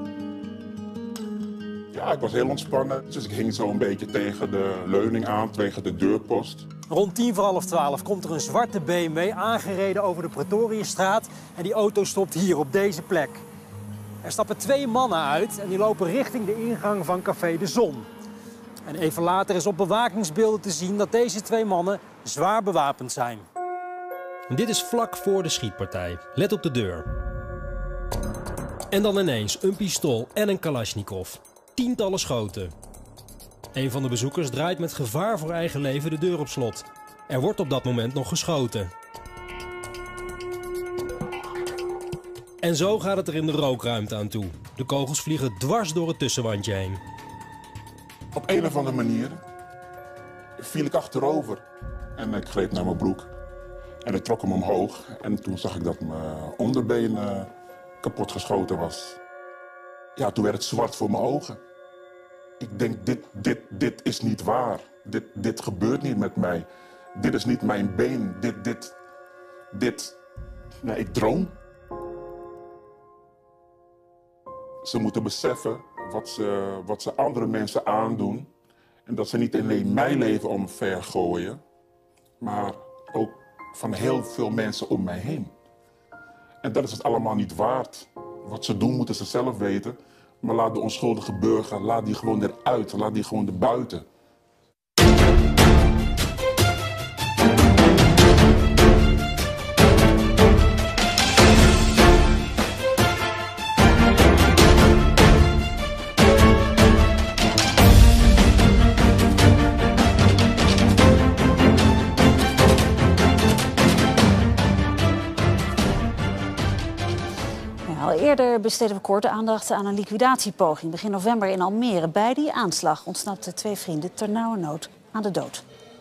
Ja, ik was heel ontspannen. Dus ik hing zo een beetje tegen de leuning aan, tegen de deurpost. Rond tien voor half twaalf komt er een zwarte B M W aangereden over de Pretoriëstraat. En die auto stopt hier, op deze plek. Er stappen twee mannen uit en die lopen richting de ingang van Café de Zon. En even later is op bewakingsbeelden te zien dat deze twee mannen zwaar bewapend zijn. En dit is vlak voor de schietpartij. Let op de deur. En dan ineens een pistool en een Kalashnikov. Tientallen schoten. Een van de bezoekers draait met gevaar voor eigen leven de deur op slot. Er wordt op dat moment nog geschoten. En zo gaat het er in de rookruimte aan toe. De kogels vliegen dwars door het tussenwandje heen. Op een of andere manier viel ik achterover en ik greep naar mijn broek. En ik trok hem omhoog en toen zag ik dat mijn onderbeen uh, kapot geschoten was. Ja, toen werd het zwart voor mijn ogen. Ik denk, dit, dit, dit is niet waar. Dit, dit gebeurt niet met mij. Dit is niet mijn been. Dit, dit, dit... Nee, ik droom. Ze moeten beseffen wat ze, wat ze andere mensen aandoen. En dat ze niet alleen mijn leven omver gooien, maar ook van heel veel mensen om mij heen. En dat is het allemaal niet waard. Wat ze doen moeten ze zelf weten. Maar laat de onschuldige burger, laat die gewoon eruit, laat die gewoon erbuiten. Eerder besteden we korte aandacht aan een liquidatiepoging begin november in Almere. Bij die aanslag ontsnapten twee vrienden ternauwernood aan de dood.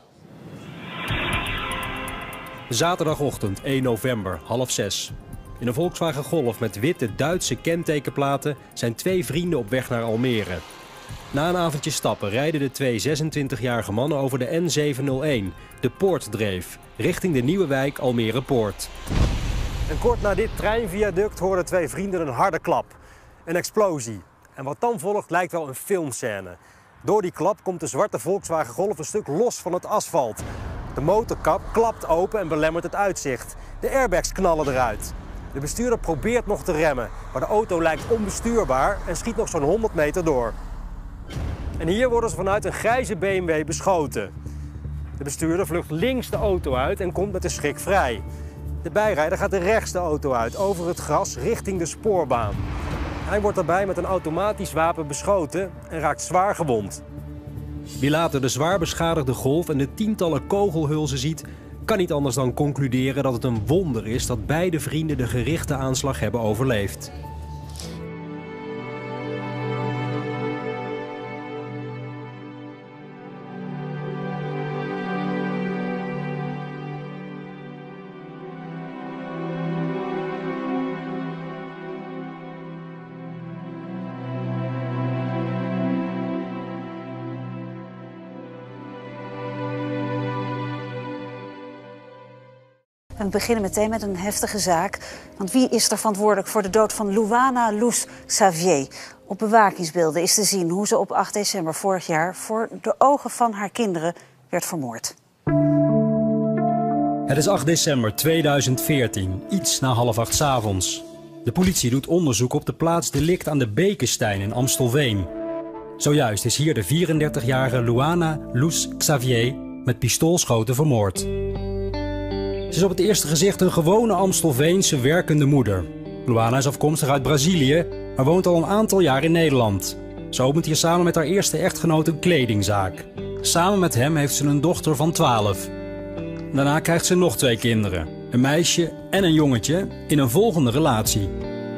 Zaterdagochtend één november, half zes. In een Volkswagen Golf met witte Duitse kentekenplaten zijn twee vrienden op weg naar Almere. Na een avondje stappen rijden de twee zesentwintigjarige mannen over de N zevenhonderdéén, de Poortdreef, richting de nieuwe wijk Almere Poort. En kort na dit treinviaduct horen twee vrienden een harde klap. Een explosie. En wat dan volgt lijkt wel een filmscène. Door die klap komt de zwarte Volkswagen Golf een stuk los van het asfalt. De motorkap klapt open en belemmert het uitzicht. De airbags knallen eruit. De bestuurder probeert nog te remmen, maar de auto lijkt onbestuurbaar en schiet nog zo'n honderd meter door. En hier worden ze vanuit een grijze B M W beschoten. De bestuurder vlucht links de auto uit en komt met de schrik vrij. De bijrijder gaat de rechts de auto uit, over het gras, richting de spoorbaan. Hij wordt daarbij met een automatisch wapen beschoten en raakt zwaar gewond. Wie later de zwaar beschadigde Golf en de tientallen kogelhulzen ziet, kan niet anders dan concluderen dat het een wonder is dat beide vrienden de gerichte aanslag hebben overleefd. We beginnen meteen met een heftige zaak. Want wie is er verantwoordelijk voor de dood van Louana Luz Xavier? Op bewakingsbeelden is te zien hoe ze op acht december vorig jaar voor de ogen van haar kinderen werd vermoord. Het is acht december tweeduizend veertien, iets na half acht 's avonds. De politie doet onderzoek op de plaats delict aan de Bekenstein in Amstelveen. Zojuist is hier de vierendertigjarige Louana Luz Xavier met pistoolschoten vermoord. Ze is op het eerste gezicht een gewone Amstelveense werkende moeder. Louana is afkomstig uit Brazilië, maar woont al een aantal jaar in Nederland. Ze opent hier samen met haar eerste echtgenoot een kledingzaak. Samen met hem heeft ze een dochter van twaalf. Daarna krijgt ze nog twee kinderen, een meisje en een jongetje, in een volgende relatie.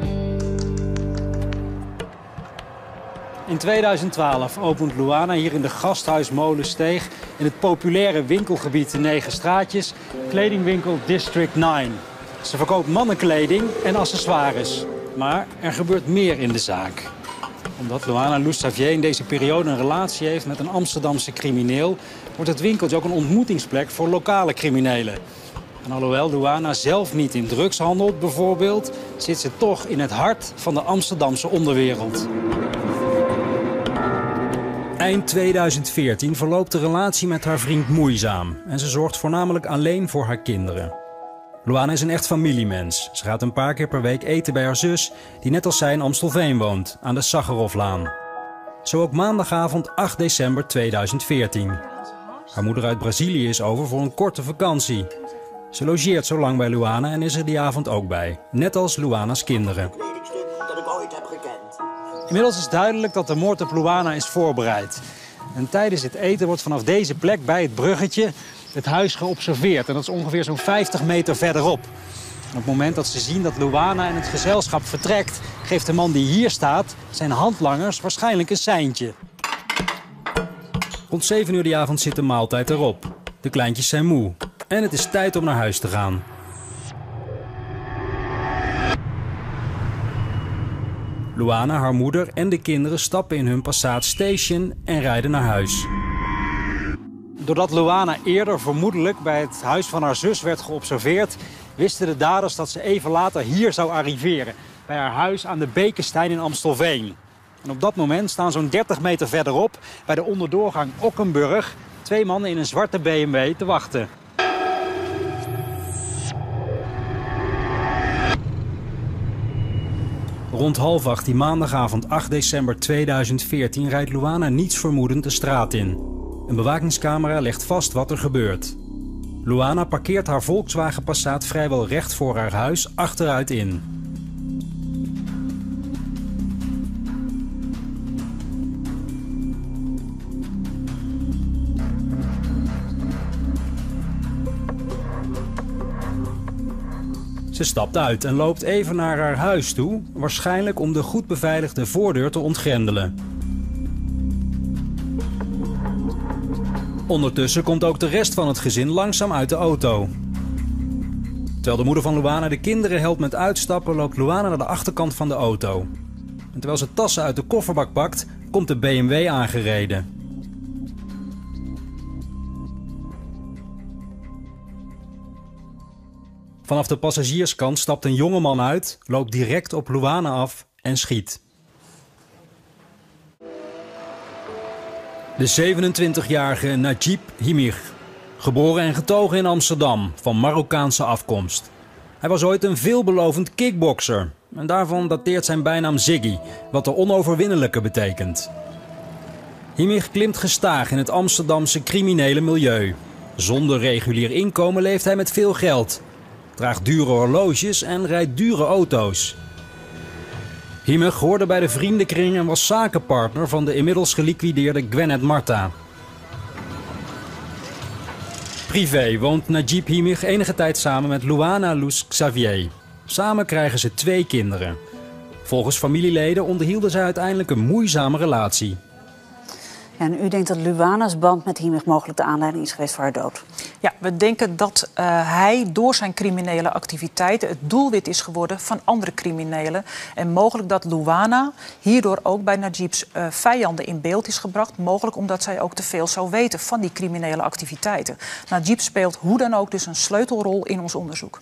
In tweeduizend twaalf opent Louana hier in de Gasthuismolensteeg in het populaire winkelgebied de Negen Straatjes kledingwinkel District negen. Ze verkoopt mannenkleding en accessoires. Maar er gebeurt meer in de zaak. Omdat Louana Luz Xavier in deze periode een relatie heeft met een Amsterdamse crimineel, wordt het winkeltje ook een ontmoetingsplek voor lokale criminelen. En alhoewel Louana zelf niet in drugs handelt bijvoorbeeld, zit ze toch in het hart van de Amsterdamse onderwereld. Eind tweeduizend veertien verloopt de relatie met haar vriend moeizaam en ze zorgt voornamelijk alleen voor haar kinderen. Louana is een echt familiemens. Ze gaat een paar keer per week eten bij haar zus, die net als zij in Amstelveen woont, aan de Sacharovlaan. Zo ook maandagavond acht december tweeduizend veertien. Haar moeder uit Brazilië is over voor een korte vakantie. Ze logeert zo lang bij Louana en is er die avond ook bij, net als Louana's kinderen. Inmiddels is duidelijk dat de moord op Louana is voorbereid. En tijdens het eten wordt vanaf deze plek bij het bruggetje het huis geobserveerd. En dat is ongeveer zo'n vijftig meter verderop. En op het moment dat ze zien dat Louana en het gezelschap vertrekt, geeft de man die hier staat zijn handlangers waarschijnlijk een seintje. Rond zeven uur die avond zit de maaltijd erop. De kleintjes zijn moe. En het is tijd om naar huis te gaan. Louana, haar moeder en de kinderen stappen in hun Passat Station en rijden naar huis. Doordat Louana eerder vermoedelijk bij het huis van haar zus werd geobserveerd, wisten de daders dat ze even later hier zou arriveren, bij haar huis aan de Bekenstein in Amstelveen. En op dat moment staan zo'n dertig meter verderop, bij de onderdoorgang Okkenburg, twee mannen in een zwarte B M W te wachten. Rond half acht die maandagavond acht december tweeduizend veertien rijdt Louana niets vermoedend de straat in. Een bewakingscamera legt vast wat er gebeurt. Louana parkeert haar Volkswagen Passat vrijwel recht voor haar huis achteruit in. Ze stapt uit en loopt even naar haar huis toe, waarschijnlijk om de goed beveiligde voordeur te ontgrendelen. Ondertussen komt ook de rest van het gezin langzaam uit de auto. Terwijl de moeder van Louana de kinderen helpt met uitstappen, loopt Louana naar de achterkant van de auto. En terwijl ze tassen uit de kofferbak pakt, komt de B M W aangereden. Vanaf de passagierskant stapt een jonge man uit, loopt direct op Louana af en schiet. De zevenentwintigjarige Najib Himir, geboren en getogen in Amsterdam, van Marokkaanse afkomst. Hij was ooit een veelbelovend kickbokser en daarvan dateert zijn bijnaam Ziggy, wat de onoverwinnelijke betekent. Himich klimt gestaag in het Amsterdamse criminele milieu. Zonder regulier inkomen leeft hij met veel geld, draagt dure horloges en rijdt dure auto's. Himich hoorde bij de vriendenkring en was zakenpartner van de inmiddels geliquideerde Gwenet Marta. Privé woont Najib Himich enige tijd samen met Luana Luz Xavier. Samen krijgen ze twee kinderen. Volgens familieleden onderhielden zij uiteindelijk een moeizame relatie. Ja, en u denkt dat Luana's band met Himich mogelijk de aanleiding is geweest voor haar dood? Ja, we denken dat uh, hij door zijn criminele activiteiten het doelwit is geworden van andere criminelen. En mogelijk dat Luana hierdoor ook bij Najib's uh, vijanden in beeld is gebracht. Mogelijk omdat zij ook te veel zou weten van die criminele activiteiten. Najib speelt hoe dan ook dus een sleutelrol in ons onderzoek.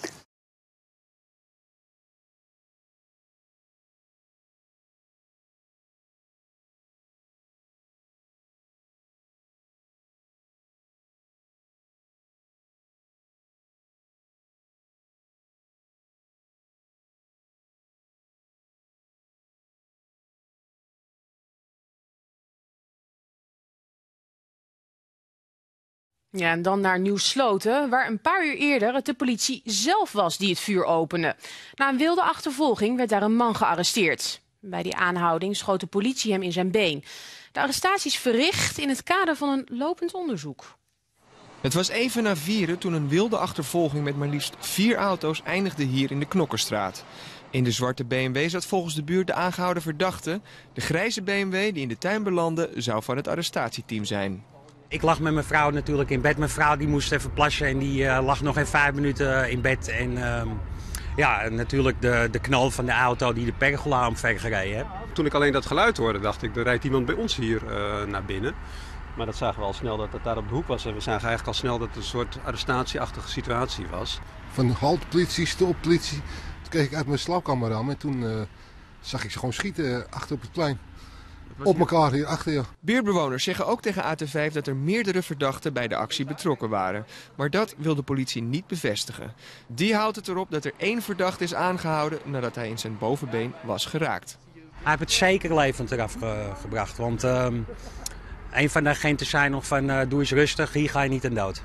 Ja, en dan naar Nieuw-Sloten, waar een paar uur eerder het de politie zelf was die het vuur opende. Na een wilde achtervolging werd daar een man gearresteerd. Bij die aanhouding schoot de politie hem in zijn been. De arrestatie is verricht in het kader van een lopend onderzoek. Het was even na vieren toen een wilde achtervolging met maar liefst vier auto's eindigde hier in de Knokkerstraat. In de zwarte B M W zat volgens de buurt de aangehouden verdachte. De grijze B M W die in de tuin belandde zou van het arrestatieteam zijn. Ik lag met mijn vrouw natuurlijk in bed. Mijn vrouw die moest even plassen en die uh, lag nog even vijf minuten in bed. En uh, ja, natuurlijk de, de knal van de auto die de pergola omver gereden heeft. Toen ik alleen dat geluid hoorde, dacht ik, er rijdt iemand bij ons hier uh, naar binnen. Maar dat zagen we al snel dat het daar op de hoek was. En we zagen eigenlijk al snel dat het een soort arrestatieachtige situatie was. Van halt, politie, stop, politie. Toen keek ik uit mijn slaapkamer aan en toen uh, zag ik ze gewoon schieten achter op het plein. Op elkaar hier achter je. Buurtbewoners zeggen ook tegen A T vijf dat er meerdere verdachten bij de actie betrokken waren. Maar dat wil de politie niet bevestigen. Die houdt het erop dat er één verdachte is aangehouden nadat hij in zijn bovenbeen was geraakt. Hij heeft het zeker levend eraf ge gebracht. Want uh, een van de agenten zei nog van uh, doe eens rustig, hier ga je niet aan dood.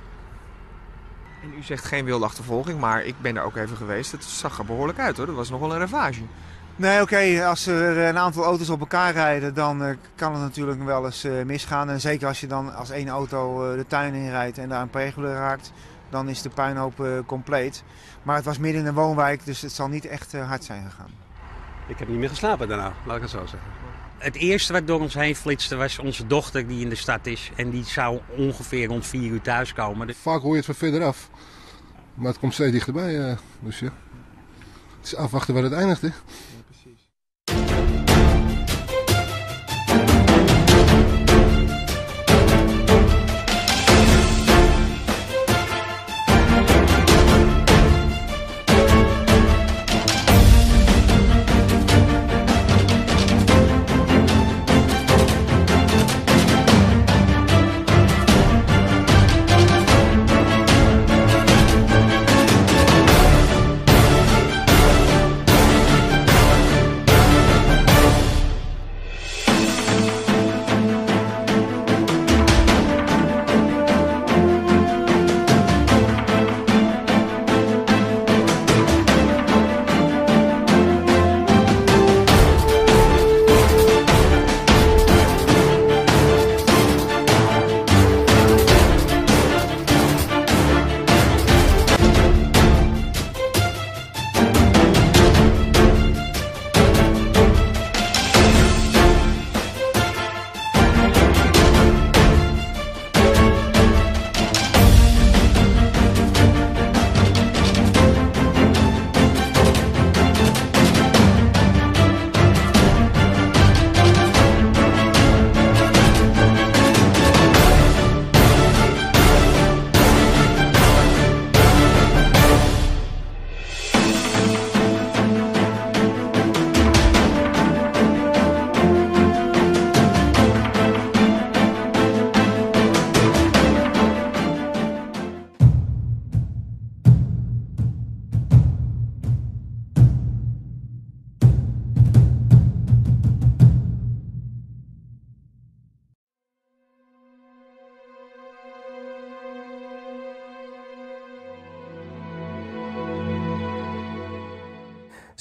En u zegt geen wilde achtervolging, maar ik ben er ook even geweest. Het zag er behoorlijk uit hoor, dat was nog wel een ravage. Nee, oké, okay, als er een aantal auto's op elkaar rijden, dan uh, kan het natuurlijk wel eens uh, misgaan. En zeker als je dan als één auto uh, de tuin inrijdt en daar een pergola raakt, dan is de puinhoop uh, compleet. Maar het was midden in een woonwijk, dus het zal niet echt uh, hard zijn gegaan. Ik heb niet meer geslapen daarna, laat ik het zo zeggen. Het eerste wat door ons heen flitste was onze dochter die in de stad is. En die zou ongeveer rond vier uur thuiskomen. Vaak hoor je het van verderaf, maar het komt steeds dichterbij. Uh, dus ja, het is afwachten waar het eindigt, hè.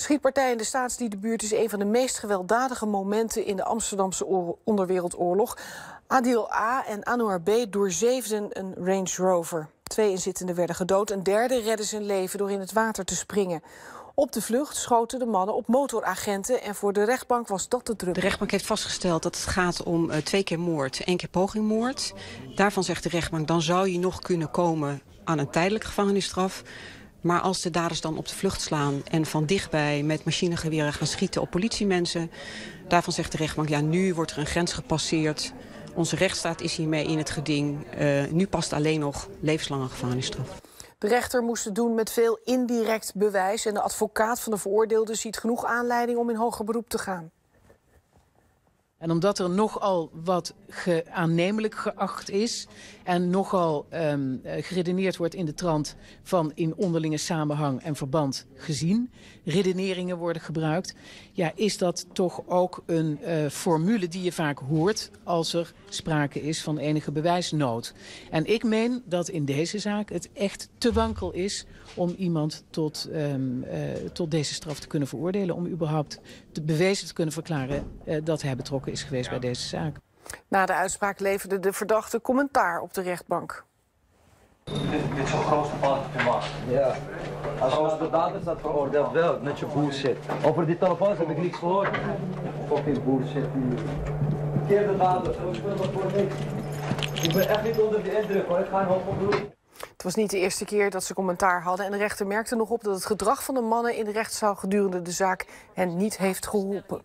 schietpartij in de Staatsliedenbuurt is een van de meest gewelddadige momenten in de Amsterdamse onderwereldoorlog. Adil A. en Anouar B. doorzeefden een Range Rover. Twee inzittenden werden gedood, een derde redde zijn leven door in het water te springen. Op de vlucht schoten de mannen op motoragenten en voor de rechtbank was dat te druk. De rechtbank heeft vastgesteld dat het gaat om uh, twee keer moord, één keer pogingmoord. Daarvan zegt de rechtbank, dan zou je nog kunnen komen aan een tijdelijke gevangenisstraf. Maar als de daders dan op de vlucht slaan en van dichtbij met machinegeweren gaan schieten op politiemensen, daarvan zegt de rechtbank, ja, nu wordt er een grens gepasseerd. Onze rechtsstaat is hiermee in het geding. Uh, nu past alleen nog levenslange gevangenisstraf. De rechter moest het doen met veel indirect bewijs en de advocaat van de veroordeelde ziet genoeg aanleiding om in hoger beroep te gaan. En omdat er nogal wat ge aannemelijk geacht is en nogal um, geredeneerd wordt in de trant van in onderlinge samenhang en verband gezien, redeneringen worden gebruikt, ja, is dat toch ook een uh, formule die je vaak hoort als er sprake is van enige bewijsnood. En ik meen dat in deze zaak het echt te wankel is om iemand tot, um, uh, tot deze straf te kunnen veroordelen, om überhaupt te bewezen te kunnen verklaren uh, dat hij betrokken is geweest bij deze zaak. Na de uitspraak leverde de verdachte commentaar op de rechtbank. Dit, dit is zo'n grootste fout van was. Ja. Als je de daders had veroordeeld wel, met je bullshit. Over die telefoons heb ik niks gehoord. Fucking bullshit. Keer de daders, ik ben dat voor niks. Ik ben echt niet onder de indruk hoor, ik ga een hoop op doen. Het was niet de eerste keer dat ze commentaar hadden en de rechter merkte nog op dat het gedrag van de mannen in de rechtszaal gedurende de zaak hen niet heeft geholpen.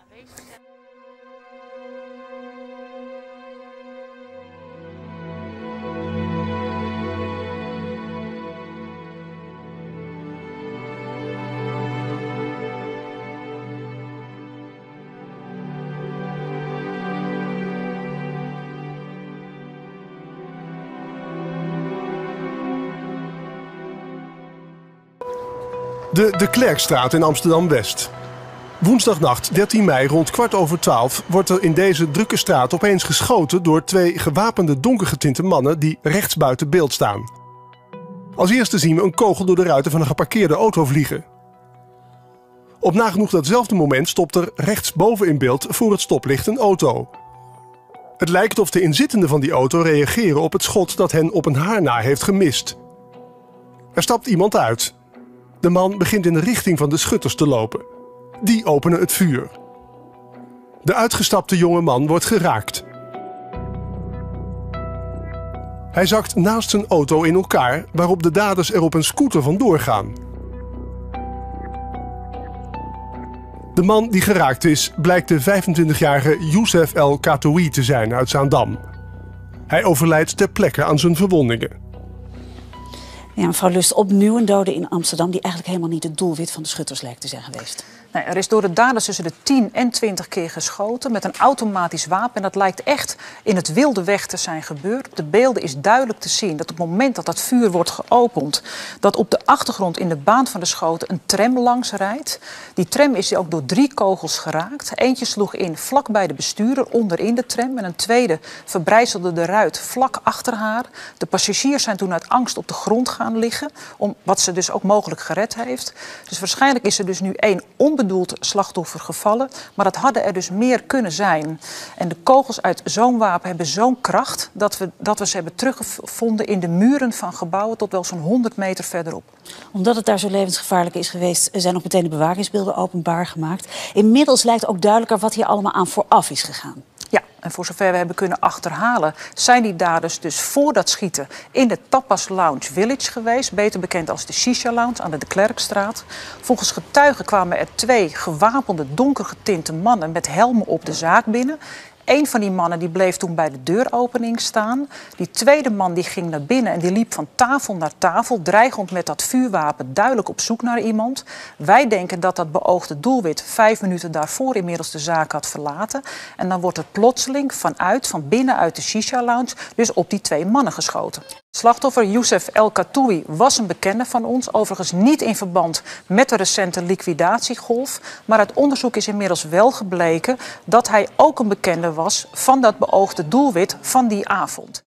De De Klerkstraat in Amsterdam-West. Woensdagnacht dertien mei rond kwart over twaalf wordt er in deze drukke straat opeens geschoten door twee gewapende donkergetinte mannen die rechts buiten beeld staan. Als eerste zien we een kogel door de ruiten van een geparkeerde auto vliegen. Op nagenoeg datzelfde moment stopt er rechtsboven in beeld voor het stoplicht een auto. Het lijkt of de inzittenden van die auto reageren op het schot dat hen op een haar na heeft gemist. Er stapt iemand uit. De man begint in de richting van de schutters te lopen. Die openen het vuur. De uitgestapte jonge man wordt geraakt. Hij zakt naast zijn auto in elkaar, waarop de daders er op een scooter vandoor gaan. De man die geraakt is, blijkt de vijfentwintigjarige Youssef El Katoui te zijn uit Zaandam. Hij overlijdt ter plekke aan zijn verwondingen. Ja, mevrouw Lust, opnieuw een dode in Amsterdam die eigenlijk helemaal niet het doelwit van de schutters lijkt te zijn geweest. Nee, er is door de daders tussen de tien en twintig keer geschoten met een automatisch wapen. En dat lijkt echt in het wilde weg te zijn gebeurd. Op de beelden is duidelijk te zien dat op het moment dat dat vuur wordt geopend, dat op de achtergrond in de baan van de schoten een tram langs rijdt. Die tram is ook door drie kogels geraakt. Eentje sloeg in vlak bij de bestuurder onderin de tram en een tweede verbrijzelde de ruit vlak achter haar. De passagiers zijn toen uit angst op de grond gaan liggen, om, wat ze dus ook mogelijk gered heeft. Dus waarschijnlijk is er dus nu één onbedoeld slachtoffer gevallen, maar dat hadden er dus meer kunnen zijn. En de kogels uit zo'n wapen hebben zo'n kracht dat we, dat we ze hebben teruggevonden in de muren van gebouwen tot wel zo'n honderd meter verderop. Omdat het daar zo levensgevaarlijk is geweest, zijn nog meteen de bewakingsbeelden openbaar gemaakt. Inmiddels lijkt ook duidelijker wat hier allemaal aan vooraf is gegaan. Ja, en voor zover we hebben kunnen achterhalen, zijn die daders dus voor dat schieten in de Tapas Lounge Village geweest, beter bekend als de Shisha Lounge aan de De Klerkstraat. Volgens getuigen kwamen er twee gewapende, donkergetinte mannen met helmen op de zaak binnen. Eén van die mannen die bleef toen bij de deuropening staan. Die tweede man die ging naar binnen en die liep van tafel naar tafel, dreigend met dat vuurwapen, duidelijk op zoek naar iemand. Wij denken dat dat beoogde doelwit vijf minuten daarvoor inmiddels de zaak had verlaten. En dan wordt er plotseling vanuit, van binnenuit de Shisha Lounge, dus op die twee mannen geschoten. Slachtoffer Youssef El Katoui was een bekende van ons, overigens niet in verband met de recente liquidatiegolf. Maar uit onderzoek is inmiddels wel gebleken dat hij ook een bekende was van dat beoogde doelwit van die avond.